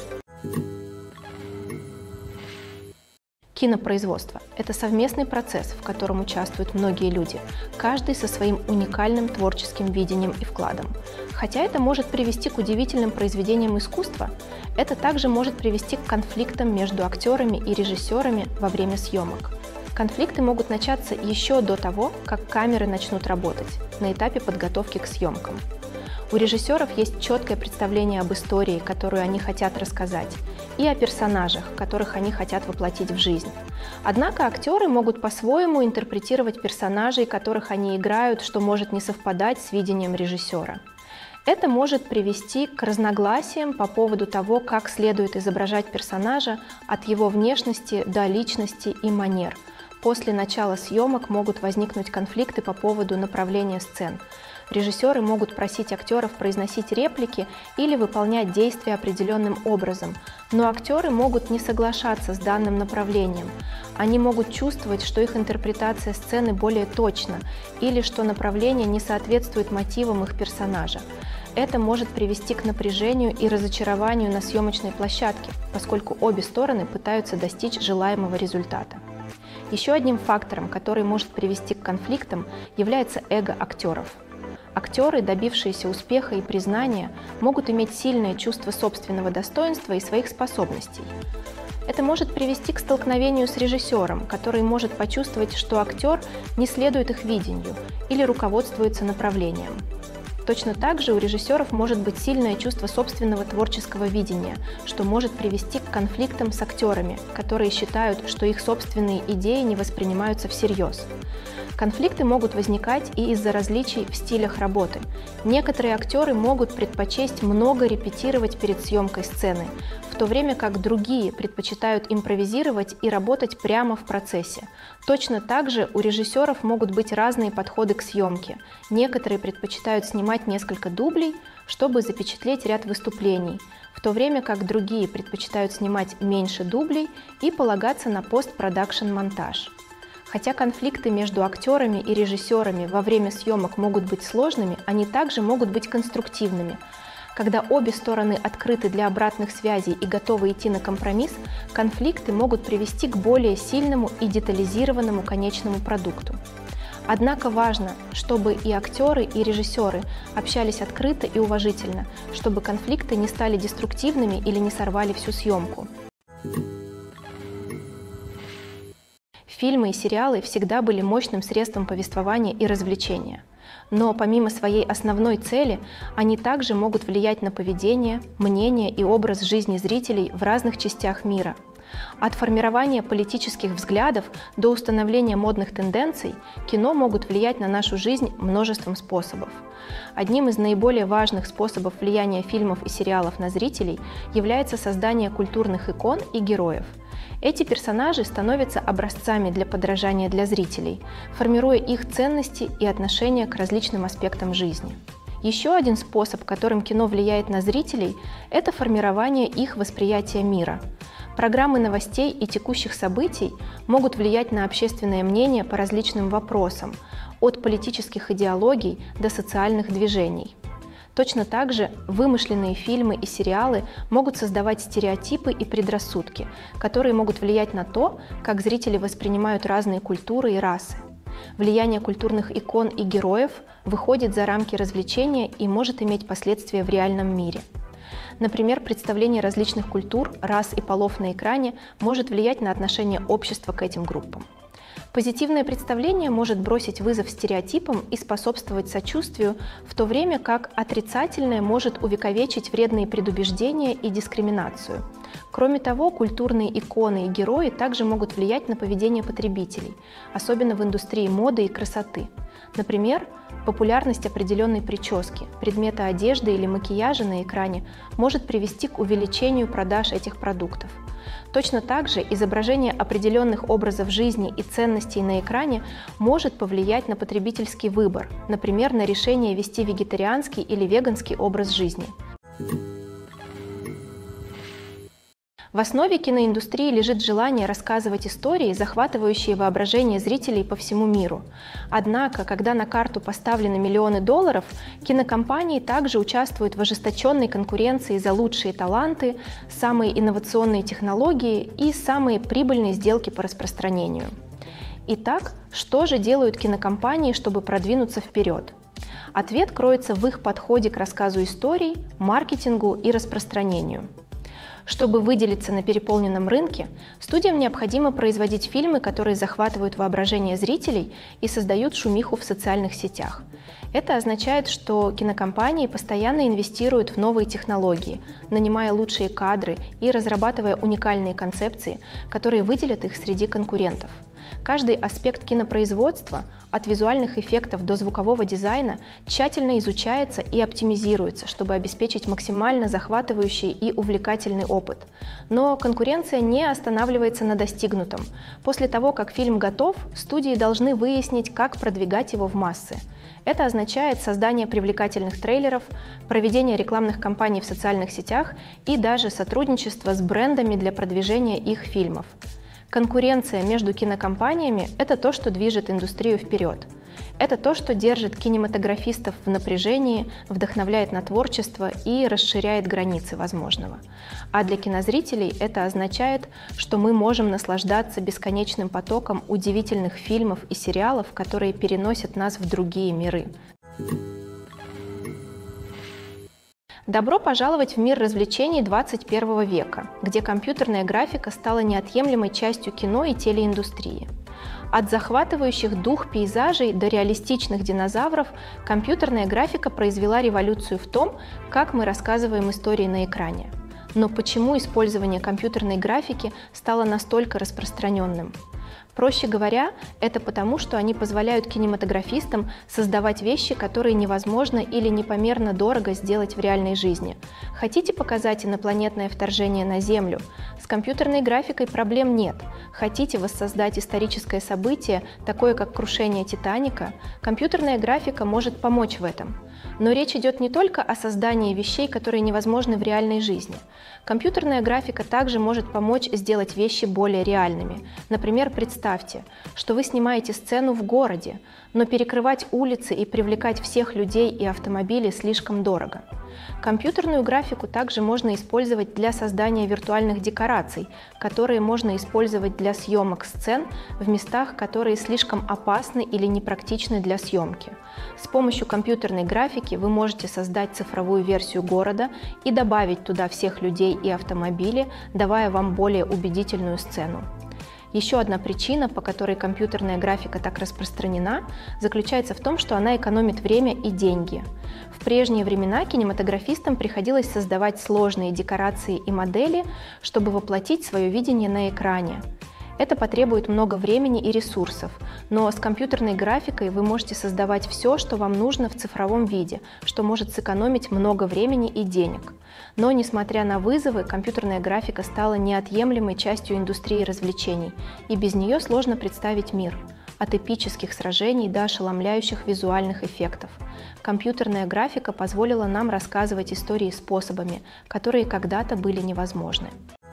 Кинопроизводство – это совместный процесс, в котором участвуют многие люди, каждый со своим уникальным творческим видением и вкладом. Хотя это может привести к удивительным произведениям искусства, это также может привести к конфликтам между актерами и режиссерами во время съемок. Конфликты могут начаться еще до того, как камеры начнут работать, на этапе подготовки к съемкам. У режиссеров есть четкое представление об истории, которую они хотят рассказать, и о персонажах, которых они хотят воплотить в жизнь. Однако актеры могут по-своему интерпретировать персонажей, которых они играют, что может не совпадать с видением режиссера. Это может привести к разногласиям по поводу того, как следует изображать персонажа от его внешности до личности и манер. После начала съемок могут возникнуть конфликты по поводу направления сцен. Режиссеры могут просить актеров произносить реплики или выполнять действия определенным образом, но актеры могут не соглашаться с данным направлением. Они могут чувствовать, что их интерпретация сцены более точна или что направление не соответствует мотивам их персонажа. Это может привести к напряжению и разочарованию на съемочной площадке, поскольку обе стороны пытаются достичь желаемого результата. Еще одним фактором, который может привести к конфликтам, является эго актеров. Актеры, добившиеся успеха и признания, могут иметь сильное чувство собственного достоинства и своих способностей. Это может привести к столкновению с режиссером, который может почувствовать, что актер не следует их видению или руководствуется направлением. Точно так же у режиссеров может быть сильное чувство собственного творческого видения, что может привести к конфликтам с актерами, которые считают, что их собственные идеи не воспринимаются всерьез. Конфликты могут возникать и из-за различий в стилях работы. Некоторые актеры могут предпочесть много репетировать перед съемкой сцены, в то время как другие предпочитают импровизировать и работать прямо в процессе. Точно так же у режиссеров могут быть разные подходы к съемке. Некоторые предпочитают снимать несколько дублей, чтобы запечатлеть ряд выступлений, в то время как другие предпочитают снимать меньше дублей и полагаться на постпродакшн-монтаж. Хотя конфликты между актерами и режиссерами во время съемок могут быть сложными, они также могут быть конструктивными. Когда обе стороны открыты для обратных связей и готовы идти на компромисс, конфликты могут привести к более сильному и детализированному конечному продукту. Однако важно, чтобы и актеры, и режиссеры общались открыто и уважительно, чтобы конфликты не стали деструктивными или не сорвали всю съемку. Фильмы и сериалы всегда были мощным средством повествования и развлечения. Но помимо своей основной цели, они также могут влиять на поведение, мнение и образ жизни зрителей в разных частях мира. От формирования политических взглядов до установления модных тенденций кино могут влиять на нашу жизнь множеством способов. Одним из наиболее важных способов влияния фильмов и сериалов на зрителей является создание культурных икон и героев. Эти персонажи становятся образцами для подражания для зрителей, формируя их ценности и отношения к различным аспектам жизни. Еще один способ, которым кино влияет на зрителей, это формирование их восприятия мира. Программы новостей и текущих событий могут влиять на общественное мнение по различным вопросам, от политических идеологий до социальных движений. Точно так же вымышленные фильмы и сериалы могут создавать стереотипы и предрассудки, которые могут влиять на то, как зрители воспринимают разные культуры и расы. Влияние культурных икон и героев выходит за рамки развлечения и может иметь последствия в реальном мире. Например, представление различных культур, рас и полов на экране может влиять на отношение общества к этим группам. Позитивное представление может бросить вызов стереотипам и способствовать сочувствию, в то время как отрицательное может увековечить вредные предубеждения и дискриминацию. Кроме того, культурные иконы и герои также могут влиять на поведение потребителей, особенно в индустрии моды и красоты. Например, популярность определенной прически, предмета одежды или макияжа на экране может привести к увеличению продаж этих продуктов. Точно так же изображение определенных образов жизни и ценностей на экране может повлиять на потребительский выбор, например, на решение вести вегетарианский или веганский образ жизни. В основе киноиндустрии лежит желание рассказывать истории, захватывающие воображение зрителей по всему миру. Однако, когда на карту поставлены миллионы долларов, кинокомпании также участвуют в ожесточенной конкуренции за лучшие таланты, самые инновационные технологии и самые прибыльные сделки по распространению. Итак, что же делают кинокомпании, чтобы продвинуться вперед? Ответ кроется в их подходе к рассказу историй, маркетингу и распространению. Чтобы выделиться на переполненном рынке, студиям необходимо производить фильмы, которые захватывают воображение зрителей и создают шумиху в социальных сетях. Это означает, что кинокомпании постоянно инвестируют в новые технологии, нанимая лучшие кадры и разрабатывая уникальные концепции, которые выделят их среди конкурентов. Каждый аспект кинопроизводства, от визуальных эффектов до звукового дизайна, тщательно изучается и оптимизируется, чтобы обеспечить максимально захватывающий и увлекательный опыт. Но конкуренция не останавливается на достигнутом. После того, как фильм готов, студии должны выяснить, как продвигать его в массы. Это означает создание привлекательных трейлеров, проведение рекламных кампаний в социальных сетях и даже сотрудничество с брендами для продвижения их фильмов. Конкуренция между кинокомпаниями – это то, что движет индустрию вперед. Это то, что держит кинематографистов в напряжении, вдохновляет на творчество и расширяет границы возможного. А для кинозрителей это означает, что мы можем наслаждаться бесконечным потоком удивительных фильмов и сериалов, которые переносят нас в другие миры. Добро пожаловать в мир развлечений двадцать первого века, где компьютерная графика стала неотъемлемой частью кино и телеиндустрии. От захватывающих дух пейзажей до реалистичных динозавров компьютерная графика произвела революцию в том, как мы рассказываем истории на экране. Но почему использование компьютерной графики стало настолько распространенным? Проще говоря, это потому, что они позволяют кинематографистам создавать вещи, которые невозможно или непомерно дорого сделать в реальной жизни. Хотите показать инопланетное вторжение на Землю? С компьютерной графикой проблем нет. Хотите воссоздать историческое событие, такое как крушение Титаника? Компьютерная графика может помочь в этом. Но речь идет не только о создании вещей, которые невозможны в реальной жизни. Компьютерная графика также может помочь сделать вещи более реальными. Например, представьте, что вы снимаете сцену в городе, но перекрывать улицы и привлекать всех людей и автомобили слишком дорого. Компьютерную графику также можно использовать для создания виртуальных декораций, которые можно использовать для съемок сцен в местах, которые слишком опасны или непрактичны для съемки. С помощью компьютерной графики вы можете создать цифровую версию города и добавить туда всех людей и автомобили, давая вам более убедительную сцену. Еще одна причина, по которой компьютерная графика так распространена, заключается в том, что она экономит время и деньги. В прежние времена кинематографистам приходилось создавать сложные декорации и модели, чтобы воплотить свое видение на экране. Это потребует много времени и ресурсов, но с компьютерной графикой вы можете создавать все, что вам нужно в цифровом виде, что может сэкономить много времени и денег. Но, несмотря на вызовы, компьютерная графика стала неотъемлемой частью индустрии развлечений, и без нее сложно представить мир. От эпических сражений до ошеломляющих визуальных эффектов. Компьютерная графика позволила нам рассказывать истории способами, которые когда-то были невозможны.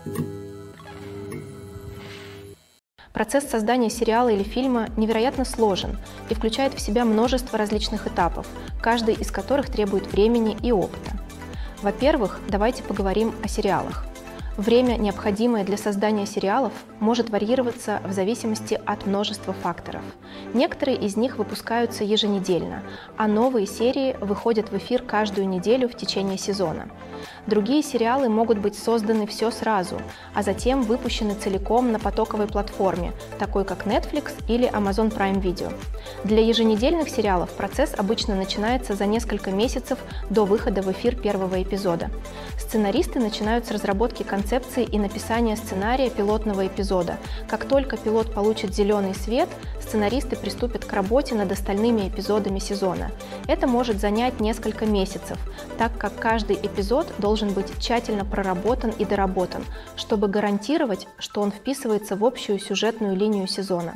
Процесс создания сериала или фильма невероятно сложен и включает в себя множество различных этапов, каждый из которых требует времени и опыта. Во-первых, давайте поговорим о сериалах. Время, необходимое для создания сериалов, может варьироваться в зависимости от множества факторов. Некоторые из них выпускаются еженедельно, а новые серии выходят в эфир каждую неделю в течение сезона. Другие сериалы могут быть созданы все сразу, а затем выпущены целиком на потоковой платформе, такой как Netflix или Amazon Prime Video. Для еженедельных сериалов процесс обычно начинается за несколько месяцев до выхода в эфир первого эпизода. Сценаристы начинают с разработки концепции и написания сценария пилотного эпизода. Как только пилот получит зеленый свет, сценаристы приступят к работе над остальными эпизодами сезона. Это может занять несколько месяцев, так как каждый эпизод должен быть тщательно проработан и доработан, чтобы гарантировать, что он вписывается в общую сюжетную линию сезона.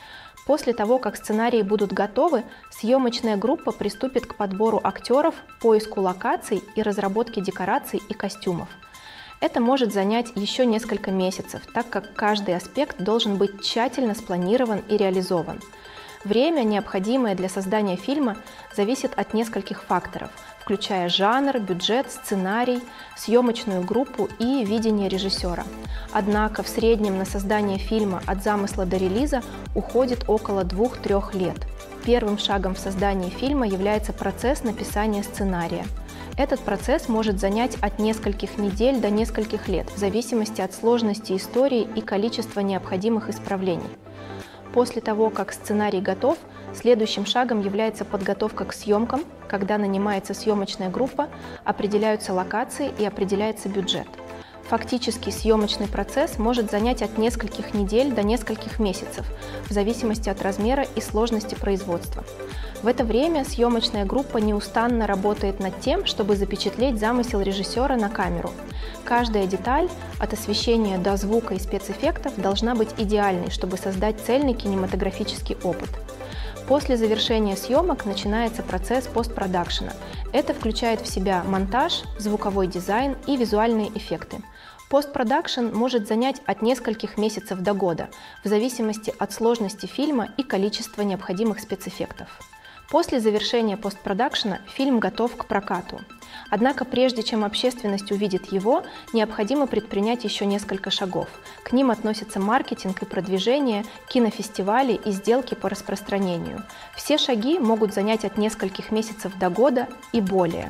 После того, как сценарии будут готовы, съемочная группа приступит к подбору актеров, поиску локаций и разработке декораций и костюмов. Это может занять еще несколько месяцев, так как каждый аспект должен быть тщательно спланирован и реализован. Время, необходимое для создания фильма, зависит от нескольких факторов, включая жанр, бюджет, сценарий, съемочную группу и видение режиссера. Однако в среднем на создание фильма от замысла до релиза уходит около двух-трех лет. Первым шагом в создании фильма является процесс написания сценария. Этот процесс может занять от нескольких недель до нескольких лет, в зависимости от сложности истории и количества необходимых исправлений. После того, как сценарий готов, следующим шагом является подготовка к съемкам, когда нанимается съемочная группа, определяются локации и определяется бюджет. Фактически съемочный процесс может занять от нескольких недель до нескольких месяцев, в зависимости от размера и сложности производства. В это время съемочная группа неустанно работает над тем, чтобы запечатлеть замысел режиссера на камеру. Каждая деталь, от освещения до звука и спецэффектов, должна быть идеальной, чтобы создать цельный кинематографический опыт. После завершения съемок начинается процесс постпродакшена. Это включает в себя монтаж, звуковой дизайн и визуальные эффекты. Постпродакшн может занять от нескольких месяцев до года, в зависимости от сложности фильма и количества необходимых спецэффектов. После завершения постпродакшена фильм готов к прокату. Однако прежде чем общественность увидит его, необходимо предпринять еще несколько шагов. К ним относятся маркетинг и продвижение, кинофестивали и сделки по распространению. Все шаги могут занять от нескольких месяцев до года и более.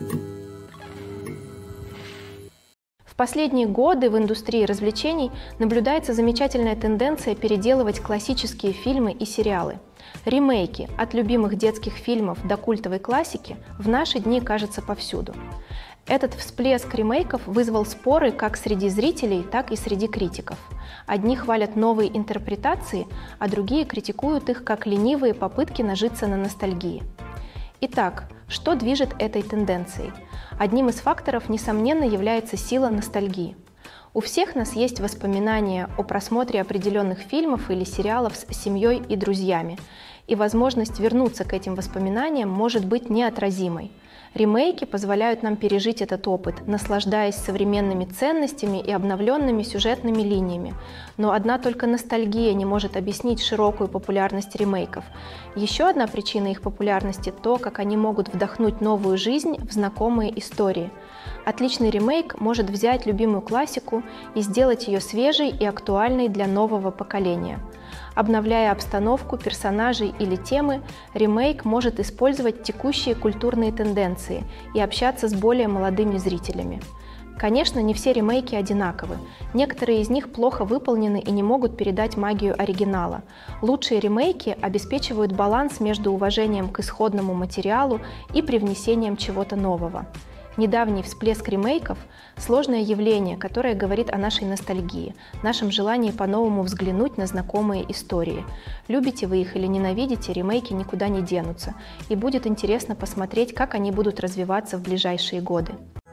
В последние годы в индустрии развлечений наблюдается замечательная тенденция переделывать классические фильмы и сериалы. Ремейки от любимых детских фильмов до культовой классики в наши дни кажутся повсюду. Этот всплеск ремейков вызвал споры как среди зрителей, так и среди критиков. Одни хвалят новые интерпретации, а другие критикуют их как ленивые попытки нажиться на ностальгии. Итак, что движет этой тенденцией? Одним из факторов, несомненно, является сила ностальгии. У всех нас есть воспоминания о просмотре определенных фильмов или сериалов с семьей и друзьями, и возможность вернуться к этим воспоминаниям может быть неотразимой. Ремейки позволяют нам пережить этот опыт, наслаждаясь современными ценностями и обновленными сюжетными линиями. Но одна только ностальгия не может объяснить широкую популярность ремейков. Еще одна причина их популярности – то, как они могут вдохнуть новую жизнь в знакомые истории. Отличный ремейк может взять любимую классику и сделать ее свежей и актуальной для нового поколения. Обновляя обстановку, персонажей или темы, ремейк может использовать текущие культурные тенденции и общаться с более молодыми зрителями. Конечно, не все ремейки одинаковы. Некоторые из них плохо выполнены и не могут передать магию оригинала. Лучшие ремейки обеспечивают баланс между уважением к исходному материалу и привнесением чего-то нового. Недавний всплеск ремейков – сложное явление, которое говорит о нашей ностальгии, нашем желании по-новому взглянуть на знакомые истории. Любите вы их или ненавидите, ремейки никуда не денутся, и будет интересно посмотреть, как они будут развиваться в ближайшие годы.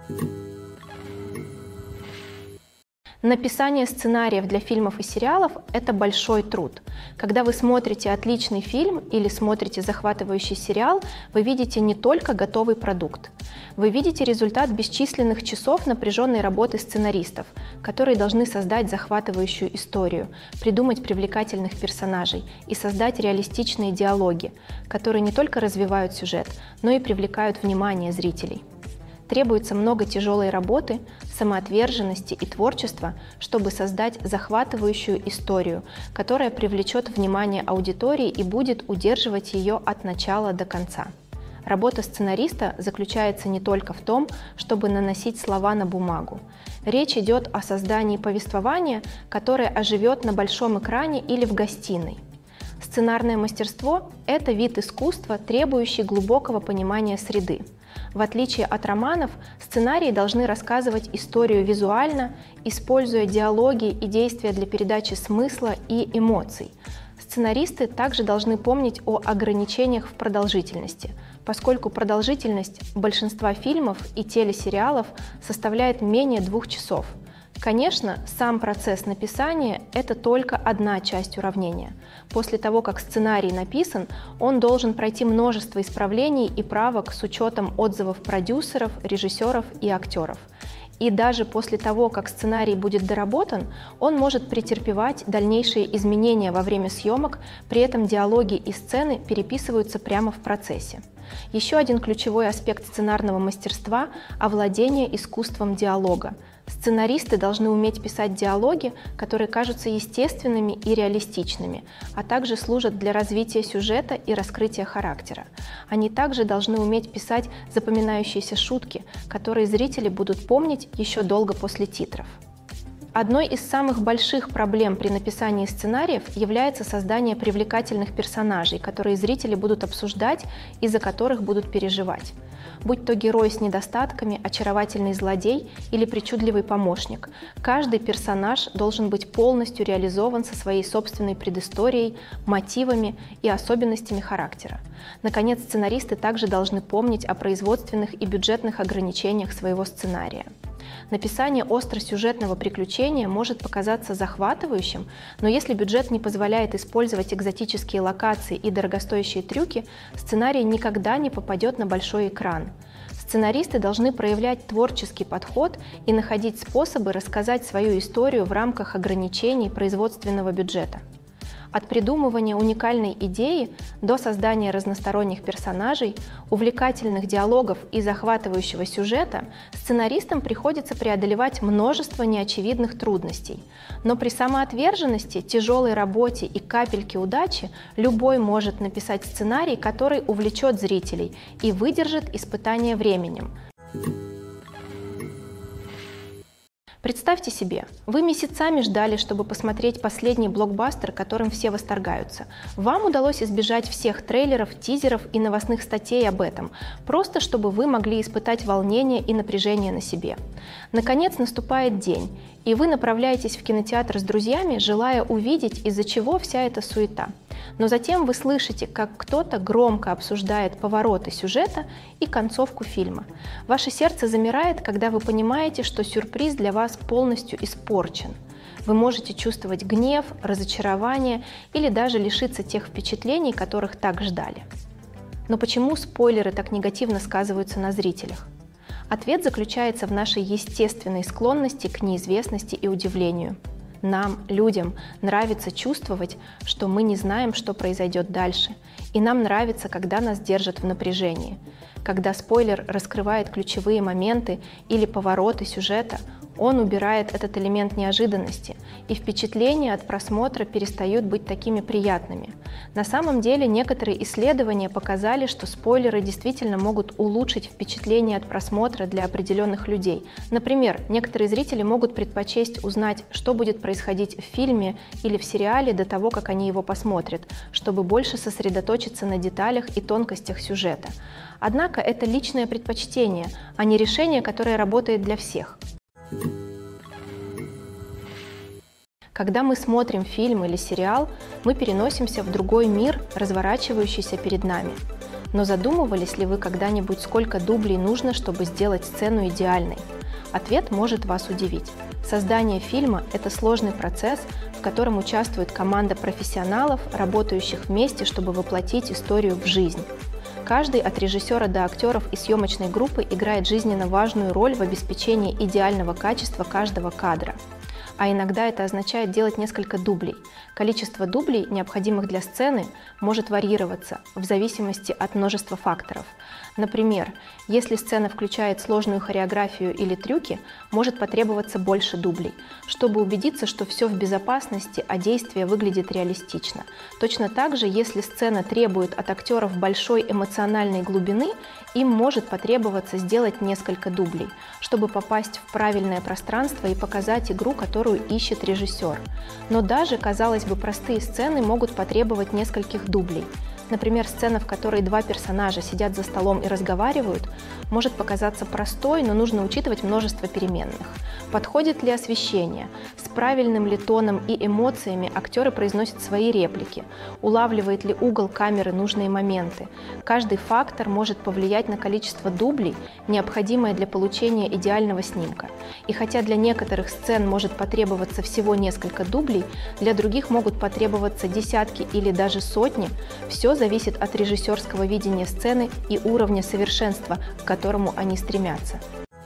Написание сценариев для фильмов и сериалов – это большой труд. Когда вы смотрите отличный фильм или смотрите захватывающий сериал, вы видите не только готовый продукт. Вы видите результат бесчисленных часов напряженной работы сценаристов, которые должны создать захватывающую историю, придумать привлекательных персонажей и создать реалистичные диалоги, которые не только развивают сюжет, но и привлекают внимание зрителей. Требуется много тяжелой работы, самоотверженности и творчества, чтобы создать захватывающую историю, которая привлечет внимание аудитории и будет удерживать ее от начала до конца. Работа сценариста заключается не только в том, чтобы наносить слова на бумагу. Речь идет о создании повествования, которое оживет на большом экране или в гостиной. Сценарное мастерство – это вид искусства, требующий глубокого понимания среды. В отличие от романов, сценарии должны рассказывать историю визуально, используя диалоги и действия для передачи смысла и эмоций. Сценаристы также должны помнить о ограничениях в продолжительности, поскольку продолжительность большинства фильмов и телесериалов составляет менее двух часов. Конечно, сам процесс написания – это только одна часть уравнения. После того, как сценарий написан, он должен пройти множество исправлений и правок с учетом отзывов продюсеров, режиссеров и актеров. И даже после того, как сценарий будет доработан, он может претерпевать дальнейшие изменения во время съемок, при этом диалоги и сцены переписываются прямо в процессе. Еще один ключевой аспект сценарного мастерства – овладение искусством диалога. Сценаристы должны уметь писать диалоги, которые кажутся естественными и реалистичными, а также служат для развития сюжета и раскрытия характера. Они также должны уметь писать запоминающиеся шутки, которые зрители будут помнить еще долго после титров. Одной из самых больших проблем при написании сценариев является создание привлекательных персонажей, которые зрители будут обсуждать и за которых будут переживать. Будь то герой с недостатками, очаровательный злодей или причудливый помощник, каждый персонаж должен быть полностью реализован со своей собственной предысторией, мотивами и особенностями характера. Наконец, сценаристы также должны помнить о производственных и бюджетных ограничениях своего сценария. Написание остросюжетного приключения может показаться захватывающим, но если бюджет не позволяет использовать экзотические локации и дорогостоящие трюки, сценарий никогда не попадет на большой экран. Сценаристы должны проявлять творческий подход и находить способы рассказать свою историю в рамках ограничений производственного бюджета. От придумывания уникальной идеи до создания разносторонних персонажей, увлекательных диалогов и захватывающего сюжета сценаристам приходится преодолевать множество неочевидных трудностей. Но при самоотверженности, тяжелой работе и капельке удачи любой может написать сценарий, который увлечет зрителей и выдержит испытание временем. Представьте себе, вы месяцами ждали, чтобы посмотреть последний блокбастер, которым все восторгаются. Вам удалось избежать всех трейлеров, тизеров и новостных статей об этом, просто чтобы вы могли испытать волнение и напряжение на себе. Наконец наступает день, и вы направляетесь в кинотеатр с друзьями, желая увидеть, из-за чего вся эта суета. Но затем вы слышите, как кто-то громко обсуждает повороты сюжета и концовку фильма. Ваше сердце замирает, когда вы понимаете, что сюрприз для вас полностью испорчен. Вы можете чувствовать гнев, разочарование или даже лишиться тех впечатлений, которых так ждали. Но почему спойлеры так негативно сказываются на зрителях? Ответ заключается в нашей естественной склонности к неизвестности и удивлению. Нам, людям, нравится чувствовать, что мы не знаем, что произойдет дальше, и нам нравится, когда нас держат в напряжении. Когда спойлер раскрывает ключевые моменты или повороты сюжета, он убирает этот элемент неожиданности, и впечатления от просмотра перестают быть такими приятными. На самом деле, некоторые исследования показали, что спойлеры действительно могут улучшить впечатление от просмотра для определенных людей. Например, некоторые зрители могут предпочесть узнать, что будет происходить в фильме или в сериале до того, как они его посмотрят, чтобы больше сосредоточиться на деталях и тонкостях сюжета. Однако это личное предпочтение, а не решение, которое работает для всех. Когда мы смотрим фильм или сериал, мы переносимся в другой мир, разворачивающийся перед нами. Но задумывались ли вы когда-нибудь, сколько дублей нужно, чтобы сделать сцену идеальной? Ответ может вас удивить. Создание фильма – это сложный процесс, в котором участвует команда профессионалов, работающих вместе, чтобы воплотить историю в жизнь. Каждый от режиссера до актеров и съемочной группы играет жизненно важную роль в обеспечении идеального качества каждого кадра. А иногда это означает делать несколько дублей. Количество дублей, необходимых для сцены, может варьироваться в зависимости от множества факторов. Например, если сцена включает сложную хореографию или трюки, может потребоваться больше дублей, чтобы убедиться, что все в безопасности, а действие выглядит реалистично. Точно так же, если сцена требует от актеров большой эмоциональной глубины, им может потребоваться сделать несколько дублей, чтобы попасть в правильное пространство и показать игру, которую ищет режиссер. Но даже, казалось бы, простые сцены могут потребовать нескольких дублей. Например, сцена, в которой два персонажа сидят за столом и разговаривают, может показаться простой, но нужно учитывать множество переменных. Подходит ли освещение? С правильным ли тоном и эмоциями актеры произносят свои реплики? Улавливает ли угол камеры нужные моменты? Каждый фактор может повлиять на количество дублей, необходимое для получения идеального снимка. И хотя для некоторых сцен может потребоваться всего несколько дублей, для других могут потребоваться десятки или даже сотни, все зависит от режиссерского видения сцены и уровня совершенства, к которому они стремятся.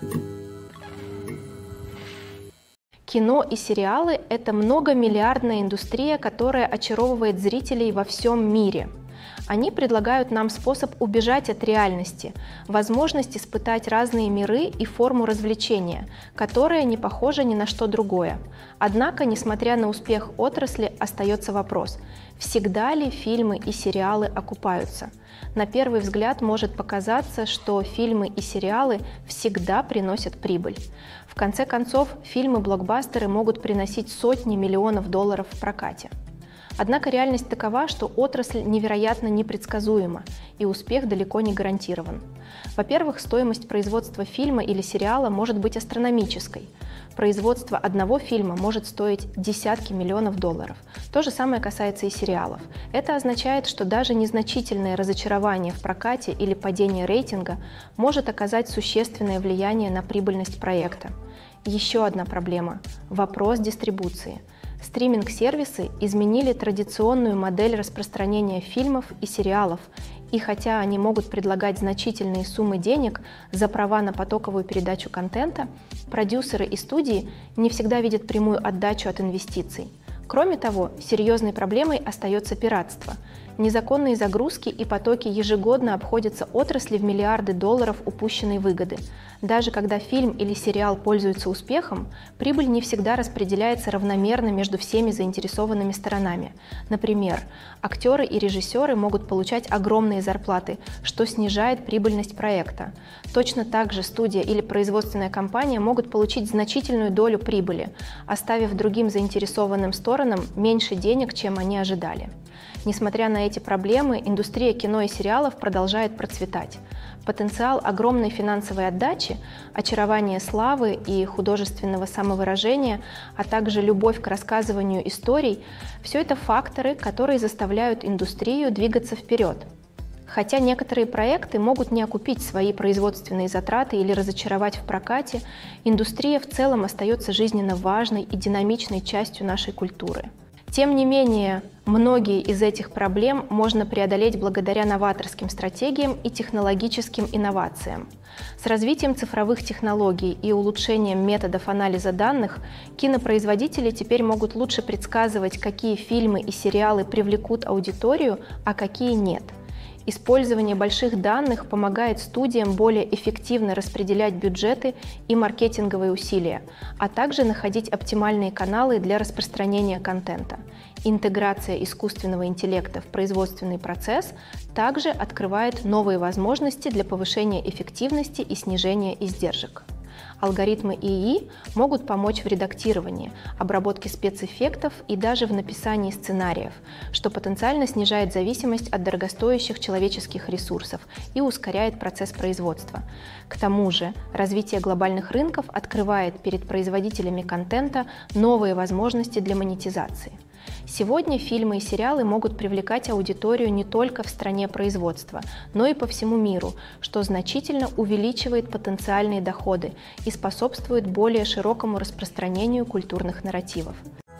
Кино и сериалы – это многомиллиардная индустрия, которая очаровывает зрителей во всем мире. Они предлагают нам способ убежать от реальности, возможность испытать разные миры и форму развлечения, которая не похожа ни на что другое. Однако, несмотря на успех отрасли, остается вопрос – всегда ли фильмы и сериалы окупаются? На первый взгляд может показаться, что фильмы и сериалы всегда приносят прибыль. В конце концов, фильмы-блокбастеры могут приносить сотни миллионов долларов в прокате. Однако реальность такова, что отрасль невероятно непредсказуема, и успех далеко не гарантирован. Во-первых, стоимость производства фильма или сериала может быть астрономической. Производство одного фильма может стоить десятки миллионов долларов. То же самое касается и сериалов. Это означает, что даже незначительное разочарование в прокате или падение рейтинга может оказать существенное влияние на прибыльность проекта. Еще одна проблема – вопрос дистрибуции. Стриминг-сервисы изменили традиционную модель распространения фильмов и сериалов, и хотя они могут предлагать значительные суммы денег за права на потоковую передачу контента, продюсеры и студии не всегда видят прямую отдачу от инвестиций. Кроме того, серьезной проблемой остается пиратство. Незаконные загрузки и потоки ежегодно обходятся отрасли в миллиарды долларов упущенной выгоды. Даже когда фильм или сериал пользуются успехом, прибыль не всегда распределяется равномерно между всеми заинтересованными сторонами. Например, актеры и режиссеры могут получать огромные зарплаты, что снижает прибыльность проекта. Точно так же студия или производственная компания могут получить значительную долю прибыли, оставив другим заинтересованным сторонам меньше денег, чем они ожидали. Несмотря на эти проблемы, индустрия кино и сериалов продолжает процветать. Потенциал огромной финансовой отдачи, очарование славы и художественного самовыражения, а также любовь к рассказыванию историй – все это факторы, которые заставляют индустрию двигаться вперед. Хотя некоторые проекты могут не окупить свои производственные затраты или разочаровать в прокате, индустрия в целом остается жизненно важной и динамичной частью нашей культуры. Тем не менее, многие из этих проблем можно преодолеть благодаря новаторским стратегиям и технологическим инновациям. С развитием цифровых технологий и улучшением методов анализа данных кинопроизводители теперь могут лучше предсказывать, какие фильмы и сериалы привлекут аудиторию, а какие нет. Использование больших данных помогает студиям более эффективно распределять бюджеты и маркетинговые усилия, а также находить оптимальные каналы для распространения контента. Интеграция искусственного интеллекта в производственный процесс также открывает новые возможности для повышения эффективности и снижения издержек. Алгоритмы ИИ могут помочь в редактировании, обработке спецэффектов и даже в написании сценариев, что потенциально снижает зависимость от дорогостоящих человеческих ресурсов и ускоряет процесс производства. К тому же, развитие глобальных рынков открывает перед производителями контента новые возможности для монетизации. Сегодня фильмы и сериалы могут привлекать аудиторию не только в стране производства, но и по всему миру, что значительно увеличивает потенциальные доходы и способствует более широкому распространению культурных нарративов.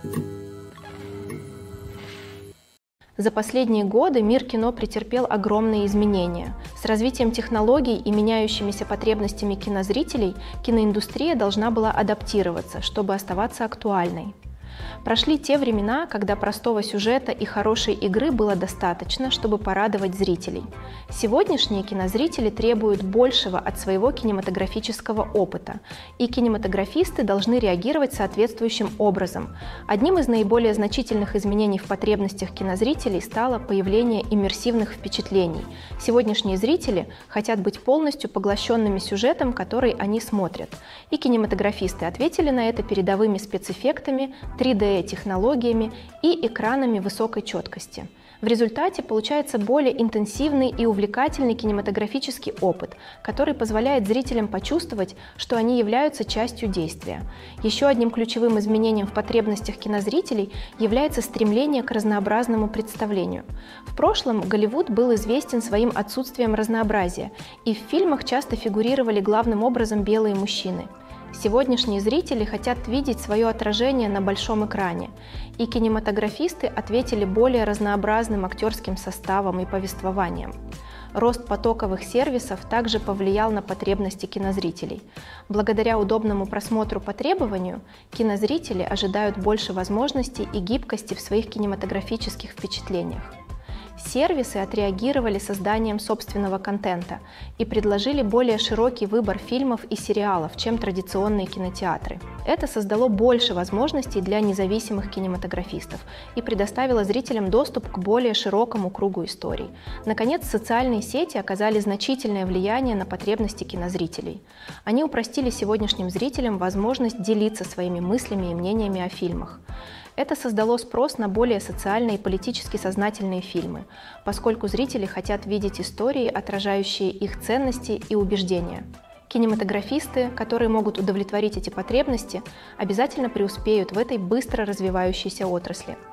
За последние годы мир кино претерпел огромные изменения. С развитием технологий и меняющимися потребностями кинозрителей киноиндустрия должна была адаптироваться, чтобы оставаться актуальной. Прошли те времена, когда простого сюжета и хорошей игры было достаточно, чтобы порадовать зрителей. Сегодняшние кинозрители требуют большего от своего кинематографического опыта, и кинематографисты должны реагировать соответствующим образом. Одним из наиболее значительных изменений в потребностях кинозрителей стало появление иммерсивных впечатлений. Сегодняшние зрители хотят быть полностью поглощенными сюжетом, который они смотрят. И кинематографисты ответили на это передовыми спецэффектами, три дэ-технологиями и экранами высокой четкости. В результате получается более интенсивный и увлекательный кинематографический опыт, который позволяет зрителям почувствовать, что они являются частью действия. Еще одним ключевым изменением в потребностях кинозрителей является стремление к разнообразному представлению. В прошлом Голливуд был известен своим отсутствием разнообразия, и в фильмах часто фигурировали главным образом белые мужчины. Сегодняшние зрители хотят видеть свое отражение на большом экране, и кинематографисты ответили более разнообразным актерским составом и повествованием. Рост потоковых сервисов также повлиял на потребности кинозрителей. Благодаря удобному просмотру по требованию, кинозрители ожидают больше возможностей и гибкости в своих кинематографических впечатлениях. Сервисы отреагировали созданием собственного контента и предложили более широкий выбор фильмов и сериалов, чем традиционные кинотеатры. Это создало больше возможностей для независимых кинематографистов и предоставило зрителям доступ к более широкому кругу историй. Наконец, социальные сети оказали значительное влияние на потребности кинозрителей. Они упростили сегодняшним зрителям возможность делиться своими мыслями и мнениями о фильмах. Это создало спрос на более социально и политически сознательные фильмы, поскольку зрители хотят видеть истории, отражающие их ценности и убеждения. Кинематографисты, которые могут удовлетворить эти потребности, обязательно преуспеют в этой быстро развивающейся отрасли.